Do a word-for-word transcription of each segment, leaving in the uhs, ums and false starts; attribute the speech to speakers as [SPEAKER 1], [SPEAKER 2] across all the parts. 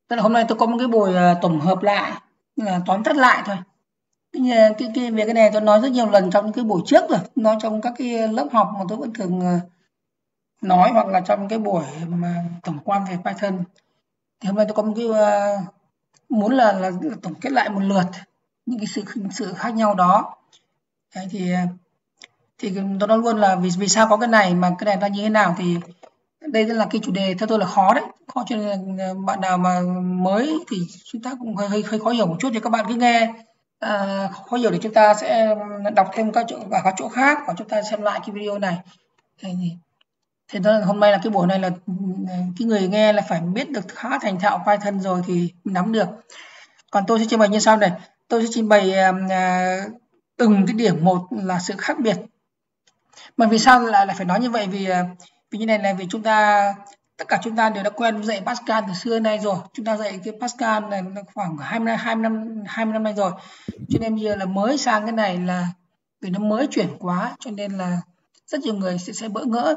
[SPEAKER 1] Tức là hôm nay tôi có một cái buổi à, tổng hợp lại, là tóm tắt lại thôi. Cái, nhà- cái, cái về cái này tôi nói rất nhiều lần trong những cái buổi trước rồi, nói trong các cái lớp học mà tôi vẫn thường à, nói, hoặc là trong cái buổi mà tổng quan về Python. Thì hôm nay tôi có một cái à, muốn là, là tổng kết lại một lượt những cái sự sự khác nhau đó. Đấy, thì à, thì tôi nói luôn là vì vì sao có cái này mà cái này nó như thế nào. Thì đây là cái chủ đề theo tôi là khó đấy, khó, cho nên là bạn nào mà mới thì chúng ta cũng hơi hơi, hơi khó hiểu một chút, thì các bạn cứ nghe à, khó hiểu thì chúng ta sẽ đọc thêm các chỗ ở các chỗ khác, hoặc chúng ta xem lại cái video này. Thế thì thế đó là hôm nay là cái buổi này là cái người nghe là phải biết được khá thành thạo Python rồi thì nắm được. Còn tôi sẽ trình bày như sau này, tôi sẽ trình bày à, từng cái điểm một là sự khác biệt. Mà vì sao lại lại phải nói như vậy? Vì à, vì như này là vì chúng ta tất cả chúng ta đều đã quen dạy Pascal từ xưa nay rồi, chúng ta dạy cái Pascal này nó khoảng hai mươi hai năm hai mươi năm nay rồi, cho nên bây giờ là mới sang cái này là vì nó mới chuyển quá, cho nên là rất nhiều người sẽ sẽ bỡ ngỡ,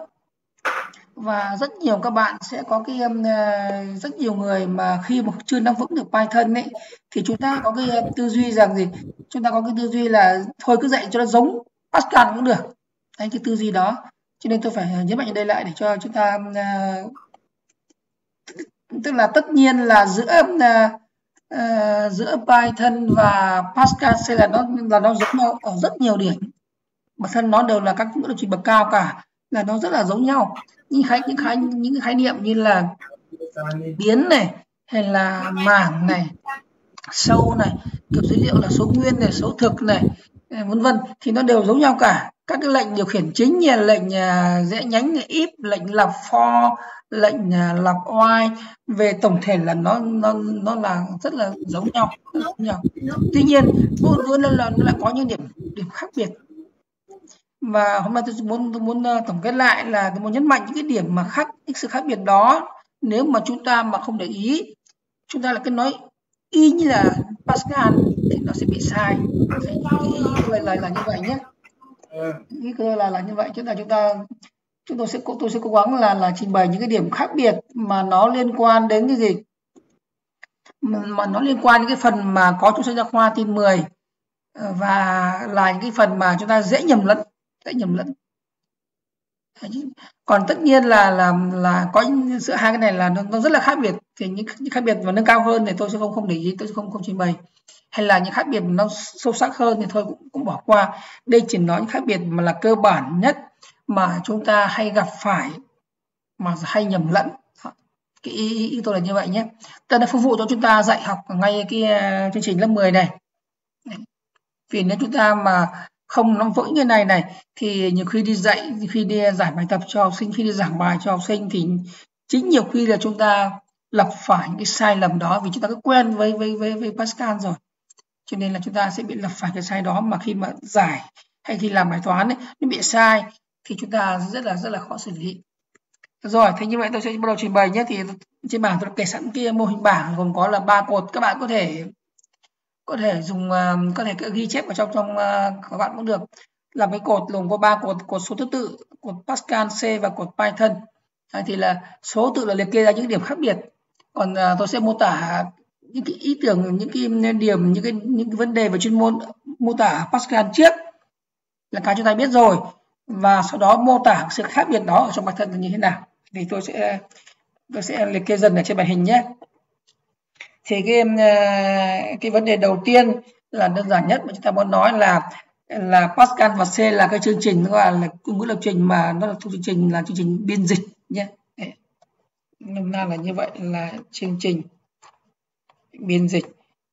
[SPEAKER 1] và rất nhiều các bạn sẽ có cái um, à, rất nhiều người mà khi mà chưa nắm vững được Python ấy, thì chúng ta có cái um, tư duy rằng gì, chúng ta có cái tư duy là thôi cứ dạy cho nó giống Pascal cũng được. Đấy, cái tư duy đó, cho nên tôi phải nhấn mạnh ở đây lại để cho chúng ta uh, tức là tất nhiên là giữa uh, uh, giữa Python và Pascal sẽ là nó là nó giống nhau ở rất nhiều điểm, bản thân nó đều là các ngữ lập trình bậc cao cả, là nó rất là giống nhau. Những khái những khái những khái niệm như là biến này, hay là mảng này, sâu này, kiểu dữ liệu là số nguyên này, số thực này, vân vân, thì nó đều giống nhau cả. Các cái lệnh điều khiển chính như là lệnh uh, rẽ nhánh, if, lệnh lặp for, lệnh uh, lặp while, về tổng thể là nó nó nó là rất là giống nhau, rất là giống nhau. Tuy nhiên luôn luôn là nó lại có những điểm điểm khác biệt. Và hôm nay tôi muốn tôi muốn uh, tổng kết lại là tôi muốn nhấn mạnh những cái điểm mà khác, những sự khác biệt đó. Nếu mà chúng ta mà không để ý, chúng ta là cứ nói y như là Pascal thì nó sẽ bị sai. Cái ý tôi là là như vậy nhé. Ý tôi là là như vậy, chúng ta chúng ta chúng tôi sẽ tôi sẽ cố gắng là là trình bày những cái điểm khác biệt mà nó liên quan đến cái gì, mà, mà nó liên quan đến cái phần mà có trong sách giáo khoa tin mười, và là những cái phần mà chúng ta dễ nhầm lẫn, dễ nhầm lẫn. Còn tất nhiên là là là có giữa hai cái này là nó, nó rất là khác biệt, thì những, những khác biệt mà nâng cao hơn thì tôi sẽ không không để ý, tôi sẽ không không trình bày, hay là những khác biệt nó sâu sắc hơn thì thôi cũng, cũng bỏ qua. Đây chỉ nói những khác biệt mà là cơ bản nhất mà chúng ta hay gặp phải, mà hay nhầm lẫn. Cái ý, ý, ý tôi là như vậy nhé. Tức là phục vụ cho chúng ta dạy học ngay cái uh, chương trình lớp mười này. Vì nếu chúng ta mà không nắm vững cái này này thì nhiều khi đi dạy, nhiều khi đi giải bài tập cho học sinh, khi đi giảng bài cho học sinh thì chính nhiều khi là chúng ta lặp phải những cái sai lầm đó, vì chúng ta cứ quen với với với, với Pascal rồi, cho nên là chúng ta sẽ bị lặp phải cái sai đó, mà khi mà giải hay khi làm bài toán ấy, nó bị sai thì chúng ta rất là rất là khó xử lý. Rồi, thế như vậy tôi sẽ bắt đầu trình bày nhé. Thì trên bảng tôi đã kể sẵn cái mô hình bảng gồm có là ba cột, các bạn có thể có thể dùng uh, có thể ghi chép ở trong trong uh, các bạn cũng được. Là cái cột gồm có ba cột, cột số thứ tự, cột Pascal, C và cột Python. Đấy, thì là số tự là liệt kê ra những điểm khác biệt. Còn uh, tôi sẽ mô tả những cái ý tưởng, những cái điểm, những cái những cái vấn đề về chuyên môn, mô tả Pascal trước là cái chúng ta biết rồi, và sau đó mô tả sự khác biệt đó ở trong Python là như thế nào. Thì tôi sẽ tôi sẽ liệt kê dần ở trên màn hình nhé. Thì cái cái vấn đề đầu tiên là đơn giản nhất mà chúng ta muốn nói là là Pascal và C là cái chương trình gọi là ngôn ngữ lập trình mà nó là thuộc chương trình là chương trình biên dịch nhé. Nôm na là như vậy, là chương trình biên dịch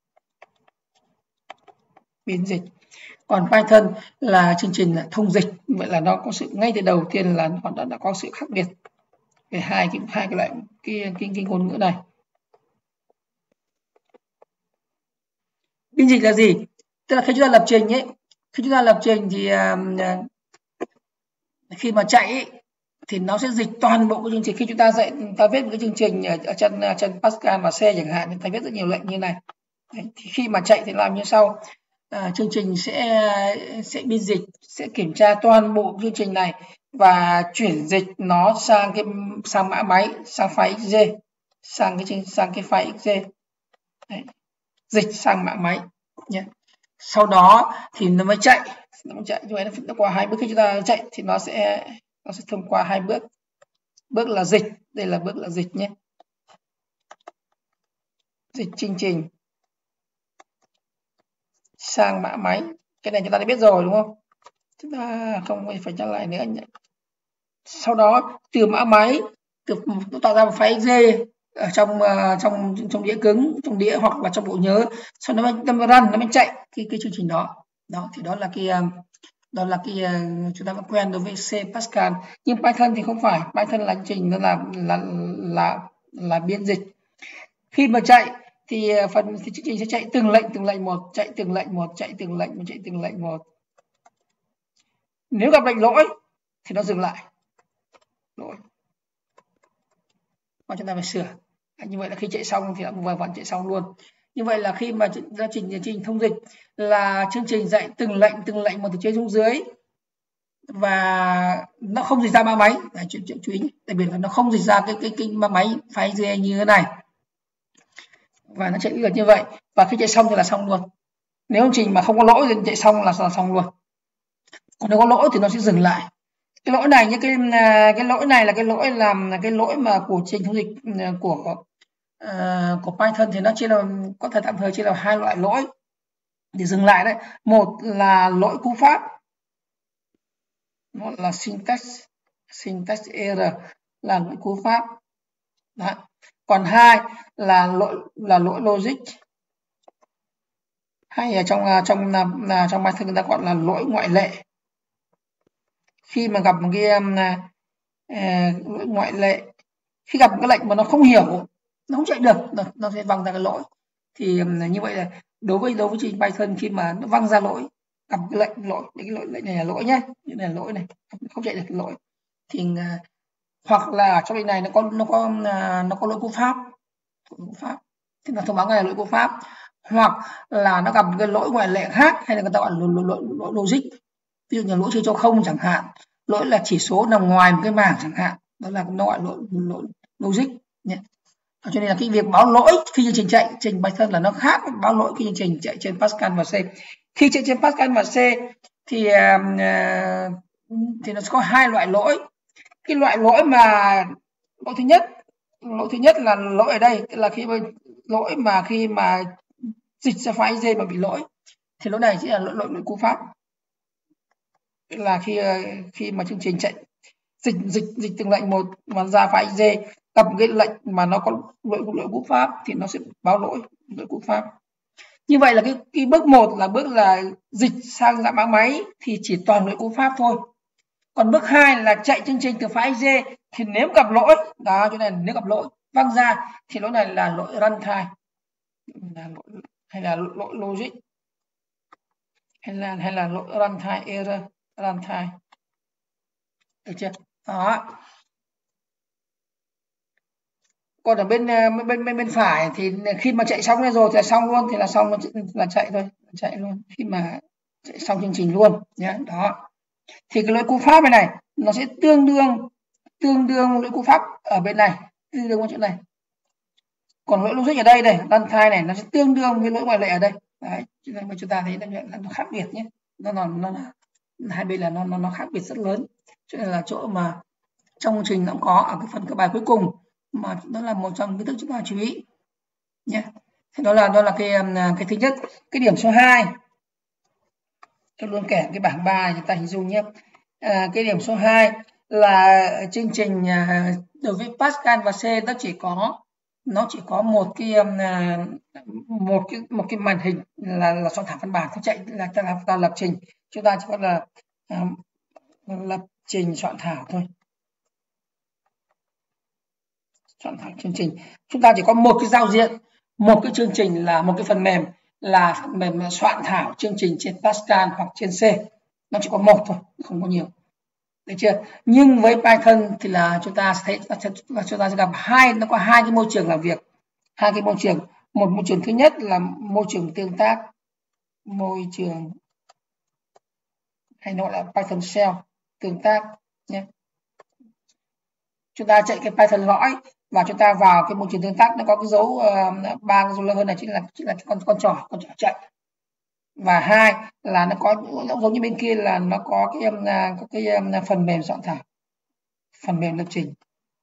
[SPEAKER 1] biên dịch. Còn Python là chương trình là thông dịch. Vậy là nó có sự, ngay từ đầu tiên là nó đã, đã có sự khác biệt về hai cái hai cái loại cái cái, cái ngôn ngữ này. Biên dịch là gì? Tức là khi chúng ta lập trình ấy, khi chúng ta lập trình thì uh, khi mà chạy ấy, thì nó sẽ dịch toàn bộ cái chương trình. Khi chúng ta dạy, ta viết một cái chương trình ở, ở chân chân Pascal và C chẳng hạn, ta viết rất nhiều lệnh như này. Đấy, thì khi mà chạy thì làm như sau. À, chương trình sẽ sẽ biên dịch, sẽ kiểm tra toàn bộ chương trình này và chuyển dịch nó sang cái sang mã máy, sang file ích giê. sang cái sang cái file exe. Đấy. Dịch sang mạng máy nhé. Sau đó thì nó mới chạy, nó mới chạy như vậy, nó qua hai bước. Khi chúng ta chạy thì nó sẽ nó sẽ thông qua hai bước. Bước là dịch, đây là bước là dịch nhé, dịch chương trình sang mã máy. Cái này chúng ta đã biết rồi đúng không, chúng ta không phải nhắc lại nữa nhé. Sau đó từ mã máy từ nó tạo ra một file exe ở trong uh, trong trong đĩa cứng, trong đĩa hoặc là trong bộ nhớ, sau đó nó mới run, nó mới chạy cái cái chương trình đó. Đó thì đó là cái đó là cái uh, chúng ta vẫn quen đối với C Pascal. Nhưng Python thì không phải, Python là chương trình nó là là là là biên dịch. Khi mà chạy thì phần thì chương trình sẽ chạy từng lệnh từng lệnh một, chạy từng lệnh một, chạy từng lệnh một, chạy từng lệnh một. Nếu gặp lệnh lỗi thì nó dừng lại. Lỗi. Và chúng ta phải sửa. Như vậy là khi chạy xong thì đã vừa vặn chạy xong luôn. Như vậy là khi mà ra trình trình thông dịch là chương trình dạy từng lệnh từng lệnh một từ trên xuống dưới và nó không dịch ra mã máy. Đấy, chuyện chuyện chú ý, đặc biệt là nó không dịch ra cái cái cái mã máy file exe như thế này. Và nó chạy được như vậy, và khi chạy xong thì là xong luôn. Nếu chương trình mà không có lỗi thì chạy xong là xong luôn. Còn nếu có lỗi thì nó sẽ dừng lại. Cái lỗi này, những cái cái lỗi này là cái lỗi làm cái lỗi mà của trình thông dịch của uh, của Python thì nó chia là có thể tạm thời chia là hai loại lỗi để dừng lại đấy. Một là lỗi cú pháp, một là syntax syntax error, là lỗi cú pháp. Đó. Còn hai là lỗi là lỗi logic, hay ở trong trong trong, trong Python người ta gọi là lỗi ngoại lệ. Khi mà gặp một cái uh, lỗi ngoại lệ, khi gặp một cái lệnh mà nó không hiểu, nó không chạy được, nó, nó sẽ văng ra cái lỗi. Thì um, như vậy là đối với đối với trình Python, khi mà nó văng ra lỗi, gặp cái lệnh lỗi, cái lỗi lệnh này là lỗi nhé, như này là lỗi này, không chạy được cái lỗi, thì uh, hoặc là trong lệnh này nó có nó có uh, nó có lỗi cú pháp, cú pháp thì nó thông báo ngay là lỗi cú pháp, hoặc là nó gặp một cái lỗi ngoại lệ khác, hay là người ta gọi là lỗi, lỗi, lỗi, lỗi logic. Ví dụ như lỗi chia cho không chẳng hạn, lỗi là chỉ số nằm ngoài một cái mảng chẳng hạn, đó là nó gọi lỗi, lỗi logic nhé. Cho nên là cái việc báo lỗi khi chương trình chạy trên Python là nó khác với báo lỗi khi chương trình chạy trên Pascal và C. Khi chạy trên Pascal và C thì uh, thì nó có hai loại lỗi. Cái loại lỗi mà lỗi thứ nhất lỗi thứ nhất là lỗi ở đây là khi lỗi mà khi mà dịch ra file exe mà bị lỗi, thì lỗi này sẽ là lỗi lỗi, lỗi cú pháp, là khi khi mà chương trình chạy dịch dịch dịch từng lệnh một mà ra file exe gặp một cái lệnh mà nó có lỗi lỗi cú pháp thì nó sẽ báo lỗi lỗi cú pháp. Như vậy là cái, cái bước một là bước là dịch sang dạng mã máy thì chỉ toàn lỗi cú pháp thôi. Còn bước hai là chạy chương trình từ file exe thì nếu gặp lỗi đó, chỗ này nếu gặp lỗi văng ra thì lỗi này là lỗi runtime, là lỗi, hay là lỗi logic, hay là hay là lỗi runtime error, runtime, được chưa? Đó. Còn ở bên bên bên bên phải thì khi mà chạy xong rồi thì là xong luôn, thì là xong là chạy thôi, chạy luôn khi mà chạy xong chương trình luôn nhé. Đó. Thì cái lỗi cú pháp này này nó sẽ tương đương tương đương lỗi cú pháp ở bên này, tương đương với chỗ này. Còn lỗi logic ở đây này, runtime này nó sẽ tương đương với lỗi ngoại lệ ở đây. Đấy, cho nên mà chúng ta thấy là nó khác biệt nhé. Nó là nó là hai bên là nó nó nó khác biệt rất lớn. Cho nên là chỗ mà trong chương trình nó cũng có ở cái phần cái bài cuối cùng, mà đó là một trong những thứ chúng ta chú ý nhé. Thì đó là đó là cái cái thứ nhất. Cái điểm số hai, tôi luôn kể cái bảng ba chúng ta hình dung nhé. À, cái điểm số hai là chương trình đối với Pascal và C nó chỉ có nó chỉ có một cái một cái một cái màn hình là là soạn thảo văn bản, không chạy là ta làm ta lập trình, chúng ta chỉ có là uh, lập trình soạn thảo thôi, soạn thảo chương trình. Chúng ta chỉ có một cái giao diện, một cái chương trình là một cái phần mềm là phần mềm soạn thảo chương trình trên Pascal hoặc trên C, nó chỉ có một thôi, không có nhiều, được chưa? Nhưng với Python thì là chúng ta thấy là chúng ta sẽ gặp hai, nó có hai cái môi trường làm việc, hai cái môi trường. Một môi trường thứ nhất là môi trường tương tác, môi trường hay nói là Python shell tương tác nhé. Chúng ta chạy cái Python lõi và chúng ta vào cái môi trường tương tác nó có cái dấu ba uh, cái dấu lớn hơn này chính là chính là con con trỏ con trỏ chạy. Và hai là nó có giống như bên kia là nó có cái um, có cái um, phần mềm soạn thảo, phần mềm lập trình,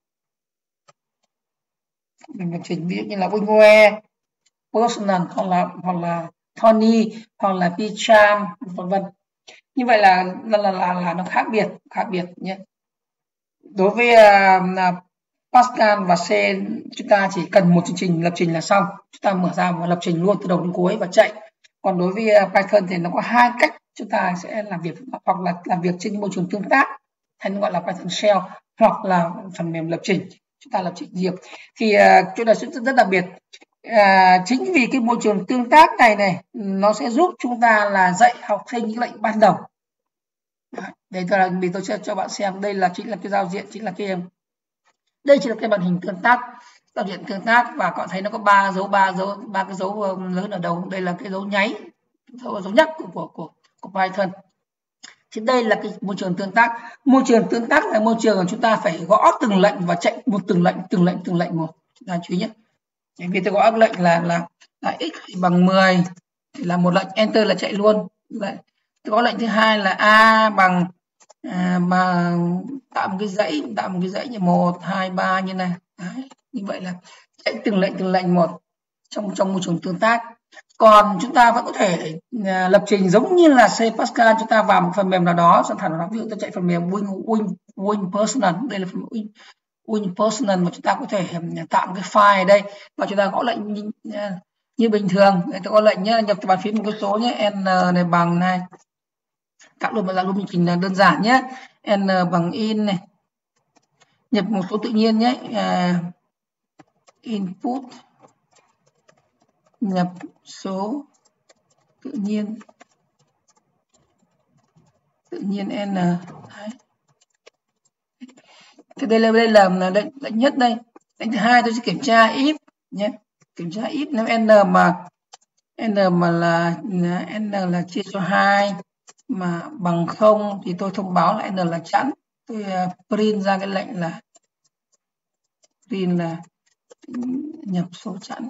[SPEAKER 1] mình lập trình ví dụ như là WinWare, Personal hoặc là hoặc là Tony hoặc là Pcharm vân vân. Như vậy là là, là là là nó khác biệt khác biệt nhé. Đối với uh, Pascal và C chúng ta chỉ cần một chương trình lập trình là xong, chúng ta mở ra và lập trình luôn từ đầu đến cuối và chạy. Còn đối với uh, Python thì nó có hai cách chúng ta sẽ làm việc, hoặc là làm việc trên môi trường tương tác hay nó gọi là Python Shell, hoặc là phần mềm lập trình chúng ta lập trình riêng. Thì uh, chỗ này rất, rất đặc biệt. À, chính vì cái môi trường tương tác này này nó sẽ giúp chúng ta là dạy học sinh những lệnh ban đầu. Đây tôi là vì tôi sẽ cho bạn xem, đây là chính là cái giao diện, chính là cái đây chỉ là cái màn hình tương tác, giao diện tương tác, và các bạn thấy nó có ba dấu ba dấu ba cái dấu lớn ở đầu. Đây là cái dấu nháy, dấu, dấu nhắc của, của của của Python. Thì đây là cái môi trường tương tác. Môi trường tương tác là môi trường mà chúng ta phải gõ từng lệnh và chạy một từng lệnh từng lệnh từng lệnh một. Chúng ta chú ý nhé. Vì tôi gõ lệnh là là, là x bằng mười thì là một lệnh, enter là chạy luôn. Tôi có lệnh thứ hai là a bằng à, mà tạo một cái dãy tạo một cái dãy như một hai ba như này. Đấy, như vậy là chạy từng lệnh từng lệnh một trong trong môi trường tương tác. Còn chúng ta vẫn có thể à, lập trình giống như là C Pascal, chúng ta vào một phần mềm nào đó, soạn thảo nào đó, ví dụ tôi chạy phần mềm Win Win Win Personal, đây là phần mềm Win Win Personal mà chúng ta có thể tạo một cái file ở đây và chúng ta gõ lệnh như, như bình thường. Đây, tôi có lệnh nhé, nhập từ bàn phím một cái số nhé, n này bằng này, tạo luôn một dạng luôn trình đơn giản nhé, n bằng in này, nhập một số tự nhiên nhé, uh, input nhập số tự nhiên tự nhiên n. Đấy. Cái đây là đây là lệnh lệnh nhất đây. Lệnh thứ hai tôi sẽ kiểm tra if nhé, kiểm tra if nếu n mà n mà là n là chia cho hai mà bằng không thì tôi thông báo là n là chẵn. Tôi uh, print ra cái lệnh là print là nhập số chẵn,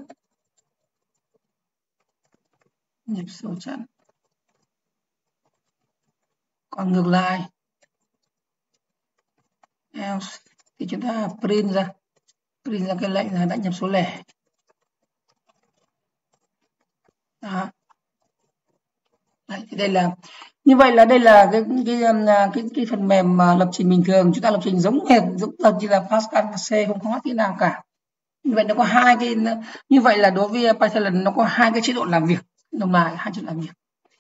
[SPEAKER 1] nhập số chẵn. Còn ngược lại else thì chúng ta print ra print ra cái lệnh là đã nhập số lẻ. Đó. Đấy, thì đây là như vậy là đây là cái cái cái, cái, cái phần mềm mà lập trình bình thường, chúng ta lập trình giống hệt giống thật như là Pascal và C, không khó tí nào cả. Như vậy nó có hai cái, như vậy là đối với Python nó có hai cái chế độ làm việc, đồng lại hai chế độ làm việc.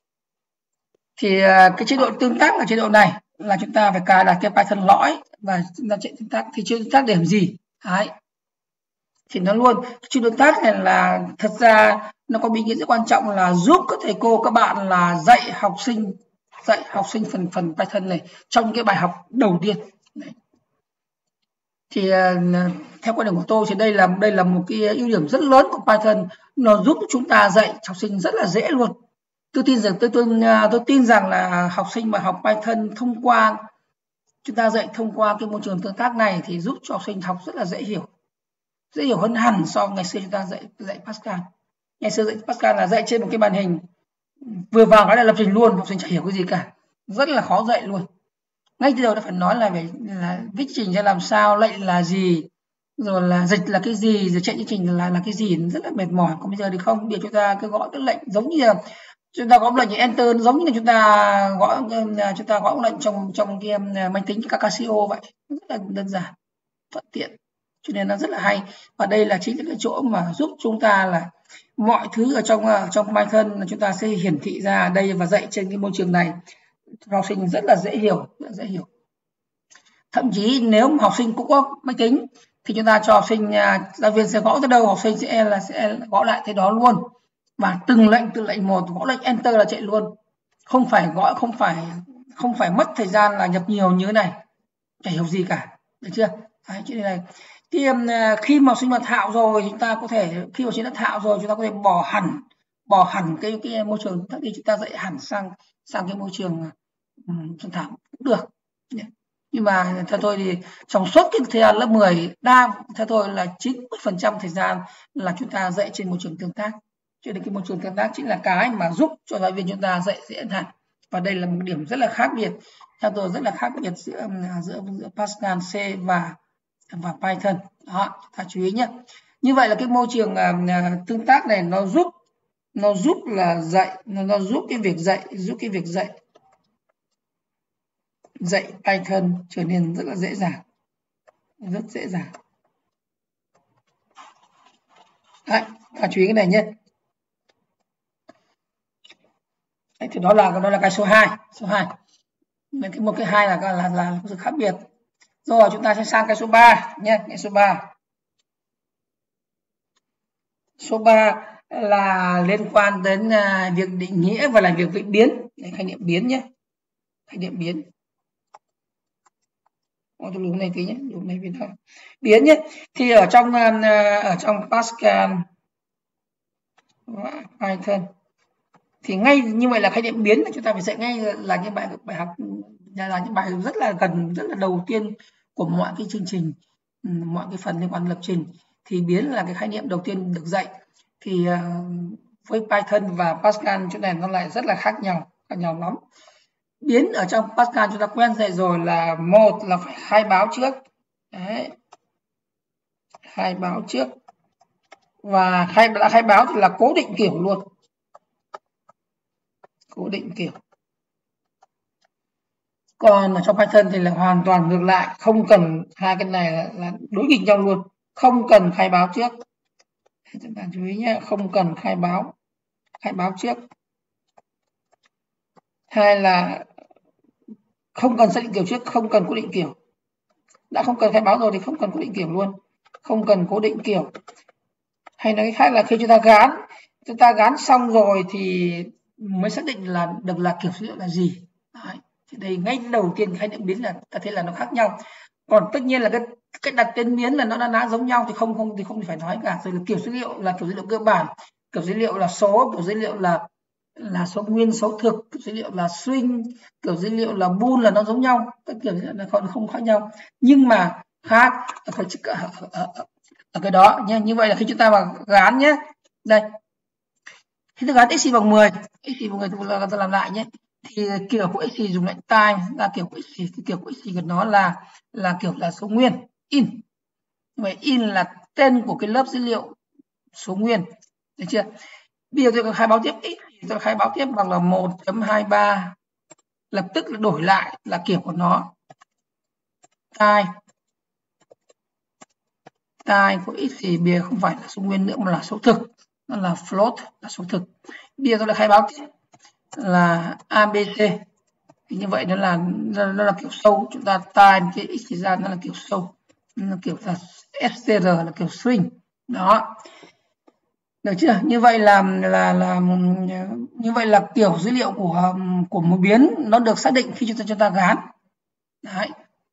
[SPEAKER 1] Thì cái chế độ tương tác là chế độ này là chúng ta phải cài đặt cái Python lõi và chúng ta chạy tương tác. Thì chế độ tương tác để làm gì? Đấy. Thì nó luôn chế độ tương tác này là thật ra nó có ý nghĩa rất quan trọng là giúp các thầy cô các bạn là dạy học sinh dạy học sinh phần phần Python này trong cái bài học đầu tiên. Đấy. Thì uh, theo quan điểm của tôi thì đây là đây là một cái ưu điểm rất lớn của Python, nó giúp chúng ta dạy học sinh rất là dễ luôn. Tôi tin rằng tôi tôi tôi tin rằng là học sinh mà học Python thông qua chúng ta dạy thông qua cái môi trường tương tác này thì giúp cho học sinh học rất là dễ hiểu, dễ hiểu hơn hẳn so với ngày xưa chúng ta dạy dạy Pascal. Ngày xưa dạy Pascal là dạy trên một cái màn hình, vừa vào cái là lập trình luôn, học sinh chẳng hiểu cái gì cả, rất là khó dạy luôn. Ngay từ đầu đã phải nói là phải là viết trình ra làm sao, lệnh là gì, rồi là dịch là cái gì, rồi chạy chương trình là là cái gì, rất là mệt mỏi. Còn bây giờ thì không, bây giờ chúng ta cứ gõ cái lệnh giống như là chúng ta gõ lệnh như enter, giống như là chúng ta gõ chúng ta gõ lệnh trong trong cái máy tính các Casio vậy, rất là đơn giản, thuận tiện, cho nên nó rất là hay. Và đây là chính là cái chỗ mà giúp chúng ta là mọi thứ ở trong trong Python là chúng ta sẽ hiển thị ra ở đây và dạy trên cái môi trường này, học sinh rất là dễ hiểu, rất là dễ hiểu. Thậm chí nếu mà học sinh cũng có máy tính thì chúng ta cho học sinh, giáo viên sẽ gõ tới đâu học sinh sẽ là sẽ gõ lại tới đó luôn, và từng lệnh từng lệnh một, gõ lệnh enter là chạy luôn, không phải gõ không phải không phải mất thời gian là nhập nhiều như thế này, chả hiểu gì cả, được chưa? Đấy, chuyện này thì khi mà học sinh mà thạo rồi chúng ta có thể khi học sinh đã thạo rồi chúng ta có thể bỏ hẳn bỏ hẳn cái cái môi trường, thậm chí chúng ta dạy hẳn sang sang cái môi trường um, thảo cũng được. Nhưng mà theo tôi thì trong suốt cái thời gian lớp mười, đa theo tôi là chín mươi phần trăm thời gian là chúng ta dạy trên môi trường tương tác. Cho nên cái môi trường tương tác chính là cái mà giúp cho giáo viên chúng ta dạy dễ dàng. Và đây là một điểm rất là khác biệt, theo tôi rất là khác biệt giữa giữa, giữa Pascal, C và và Python. Đó, ta chú ý nhé. Như vậy là cái môi trường uh, tương tác này nó giúp nó giúp là dạy, nó, nó giúp cái việc dạy, giúp cái việc dạy dạy Python trở nên rất là dễ dàng, rất dễ dàng. Đấy, ta chú ý cái này nhé. Đấy, thì đó là đó là cái số hai, số hai. Cái một cái hai là là là, là sự khác biệt. Rồi chúng ta sẽ sang cái số ba nhé, cái số ba. Số ba là liên quan đến uh, việc định nghĩa và làm việc với biến, khái niệm biến nhé, khái niệm biến. Tôi lưu này tí nhé, lưu này biến thôi. Biến nhé. Thì ở trong uh, ở trong Pascal và Python thì ngay như vậy là khái niệm biến, chúng ta phải dạy ngay là những bài bài học là những bài rất là gần, rất là đầu tiên của mọi cái chương trình, mọi cái phần liên quan lập trình. Thì biến là cái khái niệm đầu tiên được dạy. Thì uh, với Python và Pascal chỗ này nó lại rất là khác nhau, khác nhau lắm. Biến ở trong Pascal chúng ta quen dạy rồi là một là phải khai báo trước. Đấy. Khai báo trước. Và khai đã khai báo thì là cố định kiểu luôn. Cố định kiểu. Còn ở trong Python thì là hoàn toàn ngược lại, không cần, hai cái này là, là đối nghịch nhau luôn, không cần khai báo trước. Chúng ta chú ý nhé, không cần khai báo, khai báo trước. Hai là không cần xác định kiểu trước, không cần cố định kiểu. Đã không cần khai báo rồi thì không cần cố định kiểu luôn, không cần cố định kiểu. Hay nói khác là khi chúng ta gán, chúng ta gán xong rồi thì mới xác định là được là kiểu dữ liệu là gì. Đấy. Thì đây ngay đầu tiên khái niệm biến là ta thấy là nó khác nhau. Còn tất nhiên là cái cách đặt tên biến là nó đã giống nhau thì không không thì không phải nói cả. Rồi là kiểu dữ liệu là kiểu dữ liệu cơ bản, kiểu dữ liệu là số, kiểu dữ liệu là là số nguyên, số thực, kiểu dữ liệu là string, kiểu dữ liệu là bool là nó giống nhau, các kiểu dữ liệu là không không khác nhau. Nhưng mà khác ở cái, ở, ở, ở cái đó nhé. Như vậy là khi chúng ta vào gán nhé, đây khi ta gán x bằng mười, x bằng mười tôi làm lại nhé, thì kiểu của x dùng lệnh time là kiểu của x, thì kiểu của x của nó là là kiểu là số nguyên in. Vậy in là tên của cái lớp dữ liệu số nguyên, được chưa? Bây giờ tôi khai báo tiếp x, tôi khai báo tiếp bằng là một chấm hai ba, lập tức là đổi lại là kiểu của nó time time của x thì bây giờ không phải là số nguyên nữa mà là số thực, nó là float, là số thực. Bây giờ tôi lại khai báo tiếp là abc, thì như vậy nó là nó là kiểu sâu, chúng ta time cái x ra nó là kiểu sâu, nó là kiểu là str là kiểu string đó, được chưa? Như vậy là là là như vậy là kiểu dữ liệu của của một biến nó được xác định khi chúng ta chúng ta gán. Đấy.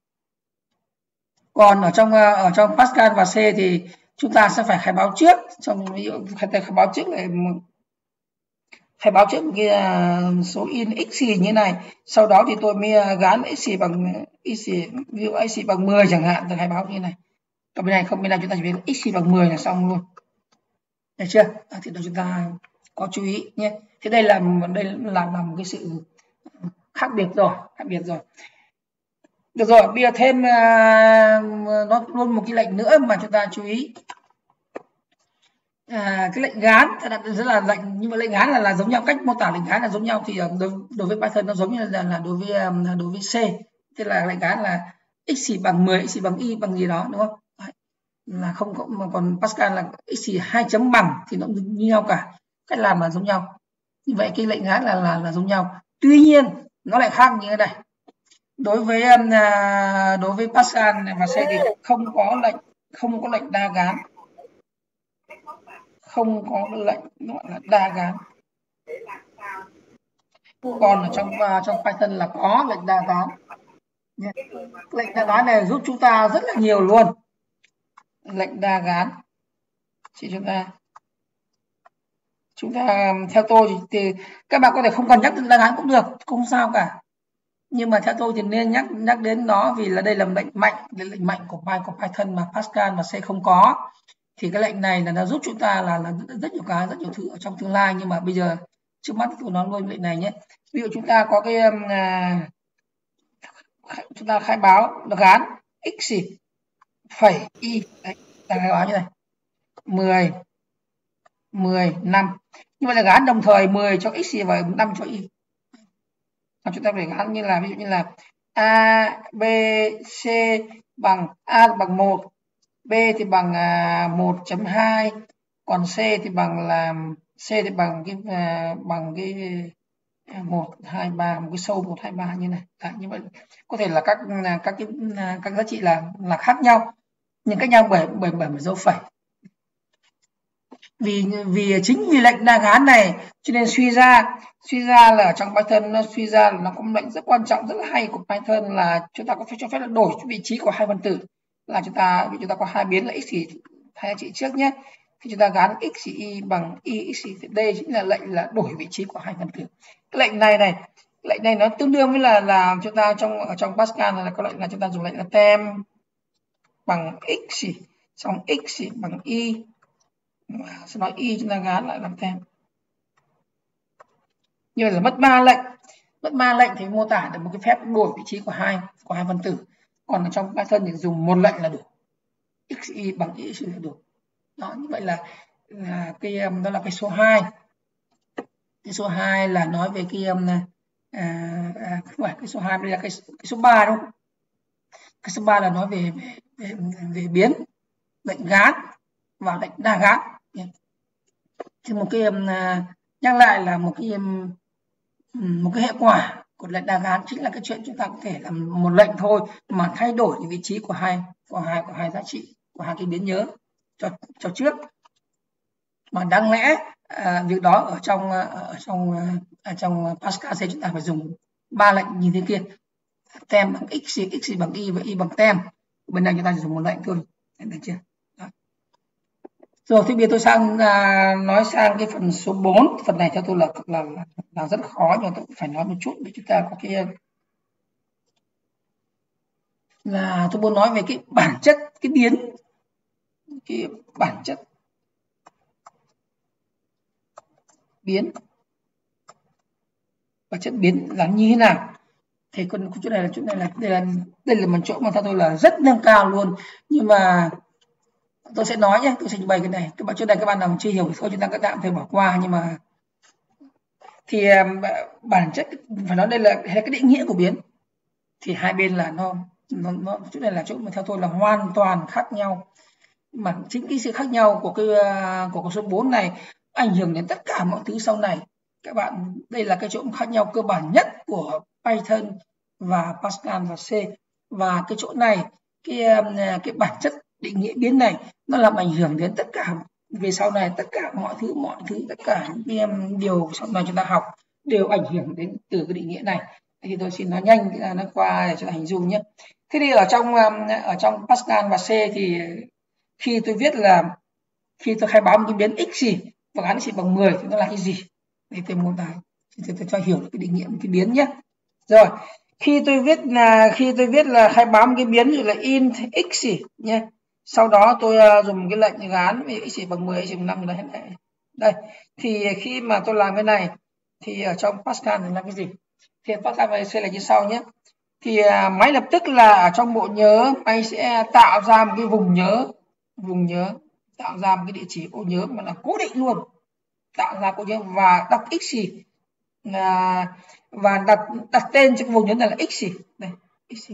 [SPEAKER 1] Còn ở trong ở trong Pascal và C thì chúng ta sẽ phải khai báo trước, trong ví dụ khai, khai báo trước này, khai báo trước cái số in x như này, sau đó thì tôi mới gán x bằng x, ví dụ x bằng mười chẳng hạn, tôi khai báo như này. Còn bên này không, bên này chúng ta chỉ biết x bằng mười là xong luôn, được chưa? À, thì đó chúng ta có chú ý nhé. Thế đây là đây là, là một cái sự khác biệt rồi, khác biệt rồi. Được rồi, bây giờ thêm uh, nó luôn một cái lệnh nữa mà chúng ta chú ý. À, cái lệnh gán rất là lệnh, nhưng mà lệnh gán là, là giống nhau, cách mô tả lệnh gán là giống nhau. Thì đối, đối với Python nó giống như là, là đối với đối với C, tức là lệnh gán là x bằng mười, x bằng y bằng gì đó, đúng không? Đấy. Là không có, mà còn Pascal là x hai chấm bằng thì nó như nhau cả, cách làm là giống nhau. Như vậy cái lệnh gán là là là giống nhau. Tuy nhiên nó lại khác như thế này. Đối với đối với Pascal và C thì không có lệnh không có lệnh đa gán, không có lệnh gọi là đa gán. Còn ở trong trong Python là có lệnh đa gán. Lệnh đa gán này giúp chúng ta rất là nhiều luôn. Lệnh đa gán chỉ chúng ta chúng ta theo tôi thì, thì các bạn có thể không cần nhắc đến đa gán cũng được, không sao cả. Nhưng mà theo tôi thì nên nhắc nhắc đến nó vì là đây là lệnh mạnh, đây là lệnh mạnh của Py của Python mà Pascal và C không có. Thì cái lệnh này là nó giúp chúng ta là là rất nhiều cái, rất nhiều thứ ở trong tương lai, nhưng mà bây giờ trước mắt tôi nói luôn lệnh này nhé. Ví dụ chúng ta có cái um, à, chúng ta khai báo được gán x phẩy y, đấy, ta khai báo như này, mười, mười, năm. Như vậy là gán đồng thời mười cho x và năm cho y. Và chúng ta phải gán như là ví dụ như là a, b, c bằng a bằng một, b thì bằng uh, một chấm hai, còn c thì bằng là c thì bằng cái uh, bằng cái một, hai, ba, một cái sâu một, hai, ba như này. Đấy, như vậy có thể là các các cái các giá trị là là khác nhau, nhưng cách nhau bởi bởi bởi một dấu phẩy. Vì vì chính vì lệnh đa gán này cho nên suy ra suy ra là trong Python nó suy ra là nó có một lệnh rất quan trọng, rất là hay của Python là chúng ta có thể cho phép là đổi vị trí của hai phân tử, là chúng ta vì chúng ta có hai biến là x thì hai chị trước nhé, thì chúng ta gán x y bằng y x thì đây chính là lệnh là đổi vị trí của hai phân tử. Cái lệnh này này lệnh này nó tương đương với là là chúng ta trong ở trong Pascal là có lệnh là chúng ta dùng lệnh là tem bằng x xong x bằng y, sau đó y chúng ta gán lại làm tem. Như là mất ba lệnh, mất ba lệnh thì mô tả được một cái phép đổi vị trí của hai của hai phân tử. Còn ở trong Python thì dùng một lệnh là đủ, x y bằng y là đủ. Đó, như vậy là, là cái đó là cái số hai. Cái số hai là nói về cái um, à, à, không phải cái số hai, đây là cái, cái số ba đúng không? Cái số ba là nói về về, về, về biến, lệnh gán và lệnh đa gán. Thì một cái um, nhắc lại là một cái um, một cái hệ quả của lệnh đa gán chính là cái chuyện chúng ta có thể làm một lệnh thôi mà thay đổi vị trí của hai của hai của hai giá trị của hai cái biến nhớ cho cho trước, mà đáng lẽ à, việc đó ở trong ở trong ở trong Pascal chúng ta phải dùng ba lệnh như thế kia, tem bằng x, x bằng y và y bằng tem. Bên này chúng ta chỉ dùng một lệnh thôi, được chưa? Đó. Rồi thì bây giờ tôi sang à, nói sang cái phần số bốn. Phần này theo tôi là là là, là rất khó, nhưng tôi phải nói một chút để chúng ta có cái là tôi muốn nói về cái bản chất cái biến, cái bản chất biến bản chất biến là như thế nào. Thì con chỗ này là chỗ này là đây là đây là một chỗ mà theo tôi là rất nâng cao luôn, nhưng mà tôi sẽ nói nhé, tôi sẽ trình bày cái này. Các bạn chỗ này các bạn nào chưa hiểu thì thôi chúng ta các tạm thời bỏ qua, nhưng mà thì bản chất phải nói đây là cái định nghĩa của biến thì hai bên là nó nó, nó chỗ này là chỗ mà theo tôi là hoàn toàn khác nhau, mà chính cái sự khác nhau của cái của cái số bốn này ảnh hưởng đến tất cả mọi thứ sau này. Các bạn, đây là cái chỗ khác nhau cơ bản nhất của Python và Pascal và C, và cái chỗ này cái cái bản chất định nghĩa biến này nó làm ảnh hưởng đến tất cả về sau này, tất cả mọi thứ mọi thứ tất cả những cái điều sau này chúng ta học đều ảnh hưởng đến từ cái định nghĩa này. Thì tôi xin nói nhanh nó qua để cho hình dung nhé. Thế thì ở trong ở trong Pascal và C thì khi tôi viết là khi tôi khai báo một cái biến x gì và gán x bằng mười thì nó là cái gì, để tôi mô tả thì tôi cho hiểu được cái định nghĩa một cái biến nhé. Rồi khi tôi viết là khi tôi viết là khai báo một cái biến như là int x nhé, sau đó tôi uh, dùng cái lệnh gán với x bằng mười, x bằng năm đây đây, thì khi mà tôi làm cái này thì ở trong Pascal là cái gì, thì Pascal và C là như sau nhé. Thì uh, máy lập tức là ở trong bộ nhớ máy sẽ tạo ra một cái vùng nhớ vùng nhớ tạo ra một cái địa chỉ ô nhớ mà là cố định luôn, tạo ra cô nhớ và đọc x là và đặt đặt tên cho vùng nhớ này là x đây x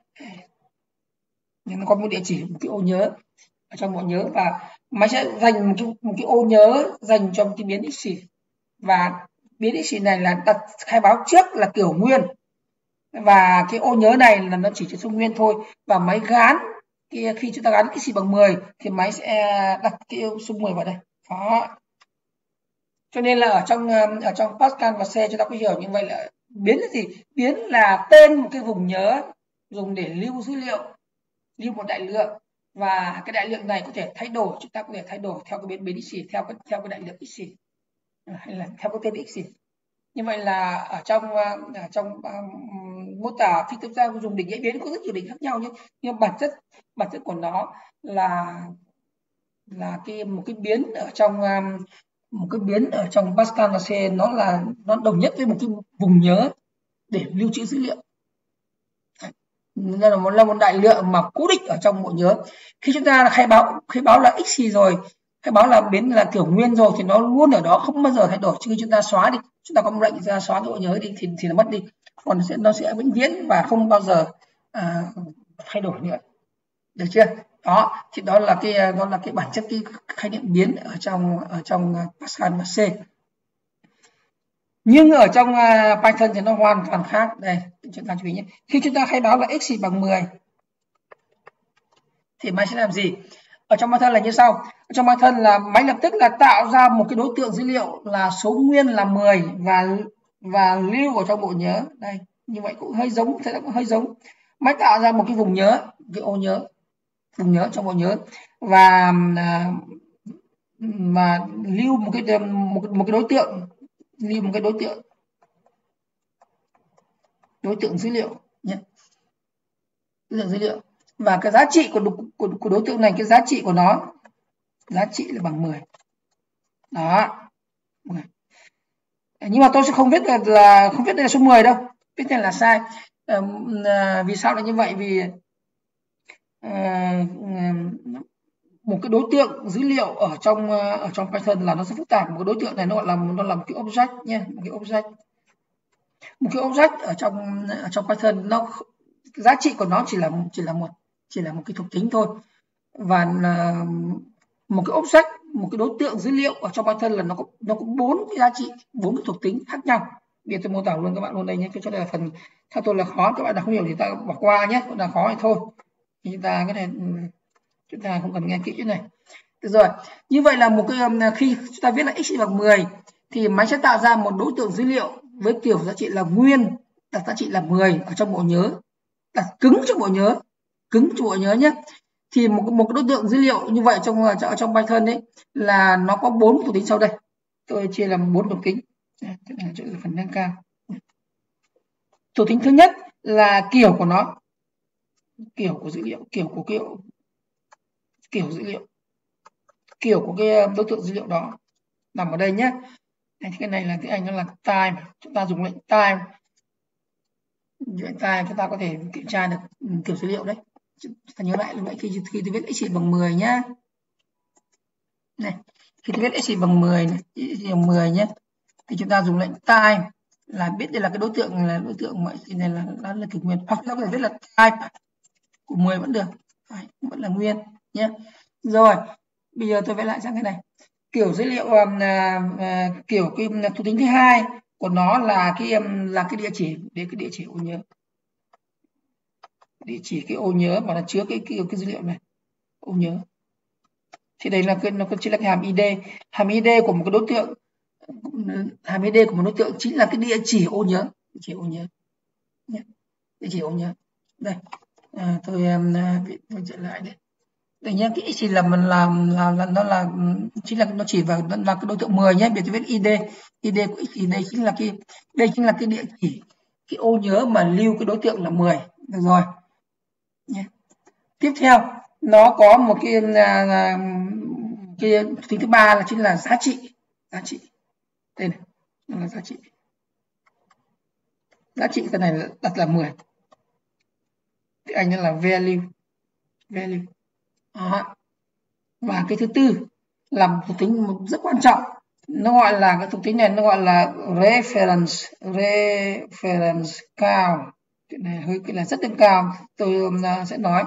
[SPEAKER 1] nhưng nó có một địa chỉ một cái ô nhớ ở trong bộ nhớ, và máy sẽ dành một cái, một cái ô nhớ dành cho một cái biến x, và biến x này là đặt khai báo trước là kiểu nguyên, và cái ô nhớ này là nó chỉ cho số nguyên thôi, và máy gán khi khi chúng ta gán x bằng mười thì máy sẽ đặt cái số mười vào đây. Đó. Cho nên là ở trong ở trong Pascal và C chúng ta có hiểu như vậy là biến là gì? Biến là tên một cái vùng nhớ dùng để lưu dữ liệu, lưu một đại lượng, và cái đại lượng này có thể thay đổi, chúng ta có thể thay đổi theo cái biến biến x theo cái theo cái đại lượng x hay là theo cái tên x. Như vậy là ở trong ở trong mô tả khi chúng ta dùng định nghĩa biến có rất nhiều định khác nhau nhé, nhưng bản chất bản chất của nó là là cái một cái biến ở trong um, một cái biến ở trong Pascal và C, nó là nó đồng nhất với một cái vùng nhớ để lưu trữ dữ liệu. Đây là một là một đại lượng mà cố định ở trong bộ nhớ. Khi chúng ta khai báo khai báo là x gì rồi, khai báo là biến là kiểu nguyên rồi thì nó luôn ở đó, không bao giờ thay đổi. Chứ khi chúng ta xóa đi, chúng ta có một lệnh ra xóa cái bộ nhớ đi thì thì nó mất đi, còn nó sẽ nó sẽ vĩnh viễn và không bao giờ à, thay đổi nữa, được chưa? Đó thì đó là cái đó là cái bản chất cái khái niệm biến ở trong ở trong Pascal và C. Nhưng ở trong uh, Python thì nó hoàn toàn khác. Đây chúng ta chú ý nhé, khi chúng ta khai báo là x bằng mười thì máy sẽ làm gì? Ở trong Python là như sau. Ở trong Python là máy lập tức là tạo ra một cái đối tượng dữ liệu là số nguyên là mười và và lưu ở trong bộ nhớ. Đây, như vậy cũng hơi giống, thế cũng hơi giống. Máy tạo ra một cái vùng nhớ, cái ô nhớ, vùng nhớ trong bộ nhớ và mà lưu một cái một, một cái đối tượng lưu một cái đối tượng đối tượng dữ liệu nhé, đối tượng dữ liệu và cái giá trị của, của của đối tượng này, cái giá trị của nó giá trị là bằng mười. Đó, mười. Nhưng mà tôi sẽ không viết là, là không viết đây là số mười đâu, viết này là sai. À, à, vì sao lại như vậy? Vì à, một cái đối tượng dữ liệu ở trong ở trong Python là nó rất phức tạp. Một cái đối tượng này nó gọi là nó là một cái object nhé, một cái object một cái object ở trong ở trong Python, nó giá trị của nó chỉ là chỉ là một chỉ là một cái thuộc tính thôi, và là một cái object, một cái đối tượng dữ liệu ở trong Python là nó có nó có bốn cái giá trị, bốn cái thuộc tính khác nhau. Bây giờ tôi mô tả luôn các bạn luôn đây nhé, cho đây là phần theo tôi là khó, các bạn nào không hiểu thì ta bỏ qua nhé, còn là khó thì thôi, thì chúng ta cái này chúng ta không cần nghe kỹ chỗ này. Được rồi, như vậy là một cái khi chúng ta viết là x bằng mười thì máy sẽ tạo ra một đối tượng dữ liệu với kiểu giá trị là nguyên, đặt giá trị là mười ở trong bộ nhớ, đặt cứng trong bộ nhớ, cứng trong bộ nhớ nhé. Thì một một đối tượng dữ liệu như vậy trong ở trong Python đấy là nó có bốn thuộc tính sau đây. Tôi chia làm bốn thuộc tính. Đây, chỗ là phần nâng cao. Thuộc tính thứ nhất là kiểu của nó, kiểu của dữ liệu, kiểu của kiểu kiểu dữ liệu, kiểu của cái đối tượng dữ liệu đó nằm ở đây nhé. Đây, cái này là tiếng Anh nó là time, chúng ta dùng lệnh time. Lệnh time chúng ta có thể kiểm tra được kiểu dữ liệu đấy. Chúng ta nhớ lại vậy khi khi tôi viết x bằng mười nhá. Này, khi tôi viết x bằng mười này, x bằng mười nhé, thì chúng ta dùng lệnh time là biết đây là cái đối tượng là đối tượng mọi gì này là nó là kiểu nguyên, hoặc chúng ta có thể viết là type của mười vẫn được, Đấy, vẫn là nguyên nhé. Rồi, bây giờ tôi vẽ lại sang cái này. Kiểu dữ liệu uh, uh, kiểu cái thuộc tính thứ hai của nó là cái um, là cái địa chỉ, để cái địa chỉ ô nhớ, địa chỉ cái ô nhớ mà nó chứa cái cái, cái dữ liệu này, ô nhớ. Thì đây là cái nó chính là cái hàm i đê, hàm i đê của một cái đối tượng, hàm i đê của một đối tượng chính là cái địa chỉ ô nhớ, địa chỉ ô nhớ, địa chỉ ô nhớ. Đây, à, tôi tôi trở lại đây. Đây nhé, cái x là mình làm là, là nó là chính là nó chỉ vào là cái đối tượng mười nhé. Bây giờ tôi viết id, id của x thì đây chính là cái đây chính là cái địa chỉ cái ô nhớ mà lưu cái đối tượng là mười. Được rồi nhé. Tiếp theo nó có một cái cái tính thứ ba là chính là giá trị, giá trị đây này, nó là giá trị, giá trị cái này đặt là mười, tiếng Anh nó là value, value. Đó. Và cái thứ tư là một thuộc tính rất quan trọng, nó gọi là cái thuộc tính này nó gọi là reference, reference count. Cái này hơi cái là rất là cao, tôi sẽ nói.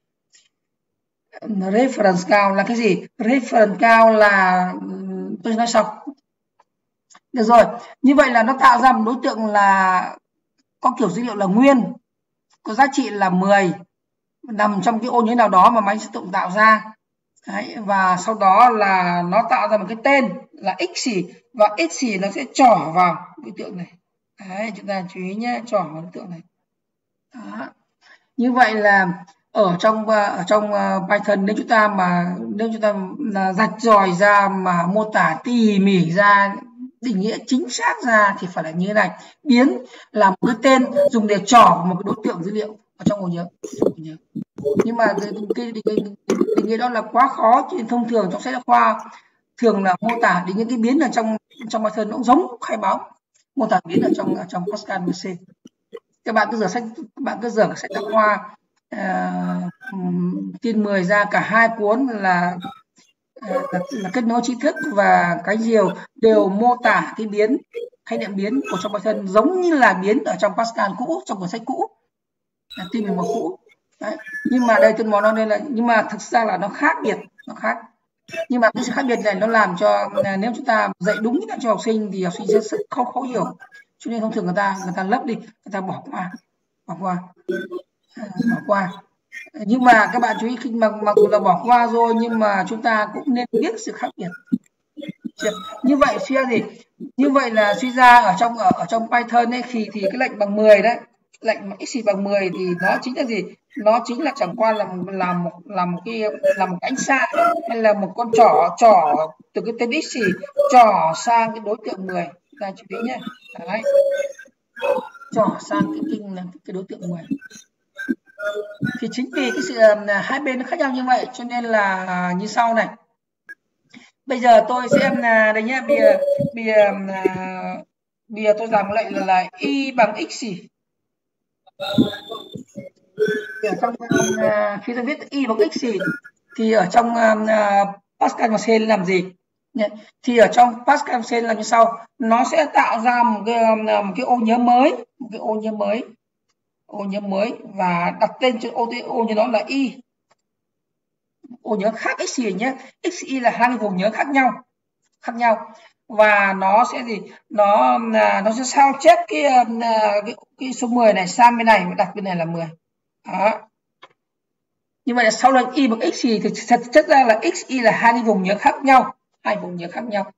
[SPEAKER 1] Reference count là cái gì? Reference count là tôi nói sau. Được rồi, như vậy là nó tạo ra một đối tượng là có kiểu dữ liệu là nguyên, có giá trị là mười, nằm trong cái ô nhớ nào đó mà máy sẽ tự tạo ra. Đấy, và sau đó là nó tạo ra một cái tên là x và x nó sẽ trỏ vào đối tượng này. Đấy, chúng ta chú ý nhé, trỏ vào đối tượng này. Đó. Như vậy là ở trong ở trong Python, nếu chúng ta mà nếu chúng ta là rạch ròi ra mà mô tả tỉ mỉ ra định nghĩa chính xác ra thì phải là như thế này. Biến là một cái tên dùng để trỏ một cái đối tượng dữ liệu ở trong bộ nhớ. Nhưng mà cái, cái, cái, cái định nghĩa đó là quá khó, cho nên thông thường trong sách giáo khoa thường là mô tả định nghĩa cái biến ở trong trong Python nó cũng giống khai báo mô tả biến ở trong ở trong Pascal và C. Các bạn cứ dở sách các bạn cứ dở sách giáo khoa uh, tin mười ra cả hai cuốn là, uh, là là kết nối tri thức và cái diều đều mô tả cái biến khái niệm biến của trong Python giống như là biến ở trong Pascal cũ, trong cuốn sách cũ là tin mười một cũ. Đấy. Nhưng mà đây tôi nói nó đây là nhưng mà thực ra là nó khác biệt, nó khác. Nhưng mà cái sự khác biệt này nó làm cho nếu chúng ta dạy đúng cho học sinh thì học sinh sẽ rất khó khó hiểu, cho nên thông thường người ta người ta lấp đi, người ta bỏ qua bỏ qua bỏ qua. Nhưng mà các bạn chú ý khi mà mặc dù là bỏ qua rồi nhưng mà chúng ta cũng nên biết sự khác biệt. Như vậy suy ra gì? Như vậy là suy ra ở trong ở, ở trong Python ấy thì thì cái lệnh bằng mười đấy, lệnh x bằng mười thì nó chính là gì? Nó chính là chẳng qua là là một là một cái là một cái ánh xạ hay là một con trỏ trỏ từ cái tên x trỏ sang cái đối tượng mười. Ta chú ý nhé. Đấy. Trỏ sang cái kinh là cái đối tượng mười. Thì chính vì cái sự hai bên nó khác nhau như vậy cho nên là như sau này. Bây giờ tôi sẽ em là đây nhé, bây giờ bây giờ bây giờ tôi làm lệnh là, là y bằng x gì? Ở trong uh, khi tôi viết y bằng x gì thì ở trong uh, Pascal và C làm gì? Thì ở trong Pascal C làm như sau, nó sẽ tạo ra một cái một cái ô nhớ mới, một cái ô nhớ mới, ô nhớ mới và đặt tên cho ô ô nhớ đó là y. Ô nhớ khác x y nhé, x y là hai cái vùng nhớ khác nhau, khác nhau và nó sẽ gì? Nó nó sẽ sao chép cái cái, cái số mười này sang bên này và đặt bên này là mười. Đó. Như vậy là sau lần y bằng x thì thật chất ra là x y là hai cái vùng nhớ khác nhau, hai vùng nhớ khác nhau.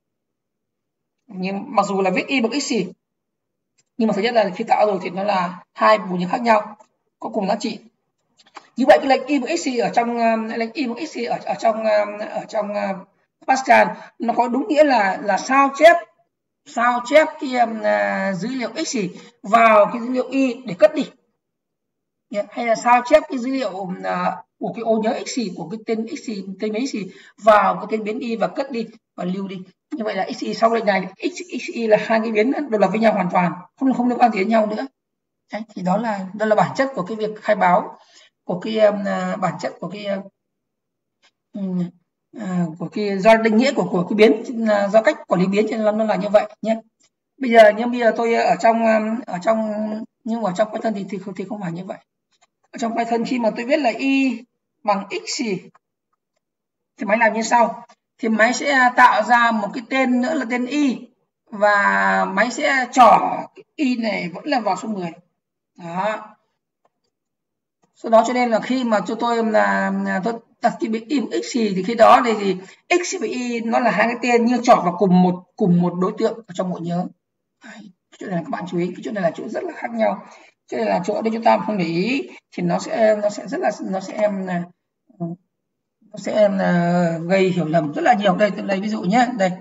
[SPEAKER 1] Nhưng mặc dù là viết y bằng x y nhưng mà thực chất là khi tạo rồi thì nó là hai vùng nhớ khác nhau có cùng giá trị. Như vậy cái lệnh y bằng x y ở trong lệnh y bằng x y ở ở trong ở trong Pascal nó có đúng nghĩa là là sao chép sao chép cái uh, dữ liệu x y vào cái dữ liệu y để cất đi. Yeah. Hay là sao chép cái dữ liệu uh, của cái ô nhớ x y của cái tên x y tên mấy x y vào cái tên biến y và cất đi và lưu đi. Như vậy là x y sau lệnh này x x y là hai cái biến độc lập với nhau hoàn toàn, không không liên quan gì đến nhau nữa. Đấy, thì đó là đó là bản chất của cái việc khai báo, của cái uh, bản chất của cái uh, uh, của cái do định nghĩa của của cái biến uh, do cách quản lý biến cho nên nó là như vậy nhé. Bây giờ nhưng bây giờ tôi ở trong ở trong nhưng ở trong Python thì thì không thì không phải như vậy. Ở trong Python khi mà tôi viết là y bằng x thì máy làm như sau, thì máy sẽ tạo ra một cái tên nữa là tên y và máy sẽ trỏ y này vẫn là vào số mười. Đó. Sau đó cho nên là khi mà cho tôi là tôi đặt cái biến y bằng x thì khi đó thì, thì x và y nó là hai cái tên nhưng trỏ vào cùng một cùng một đối tượng ở trong bộ nhớ. Đấy, chỗ này các bạn chú ý, cái chỗ này là chỗ rất là khác nhau, cho nên là chỗ đây chúng ta không để ý thì nó sẽ nó sẽ rất là nó sẽ em nó sẽ em gây hiểu lầm rất là nhiều. Đây tôi lấy ví dụ nhé, đây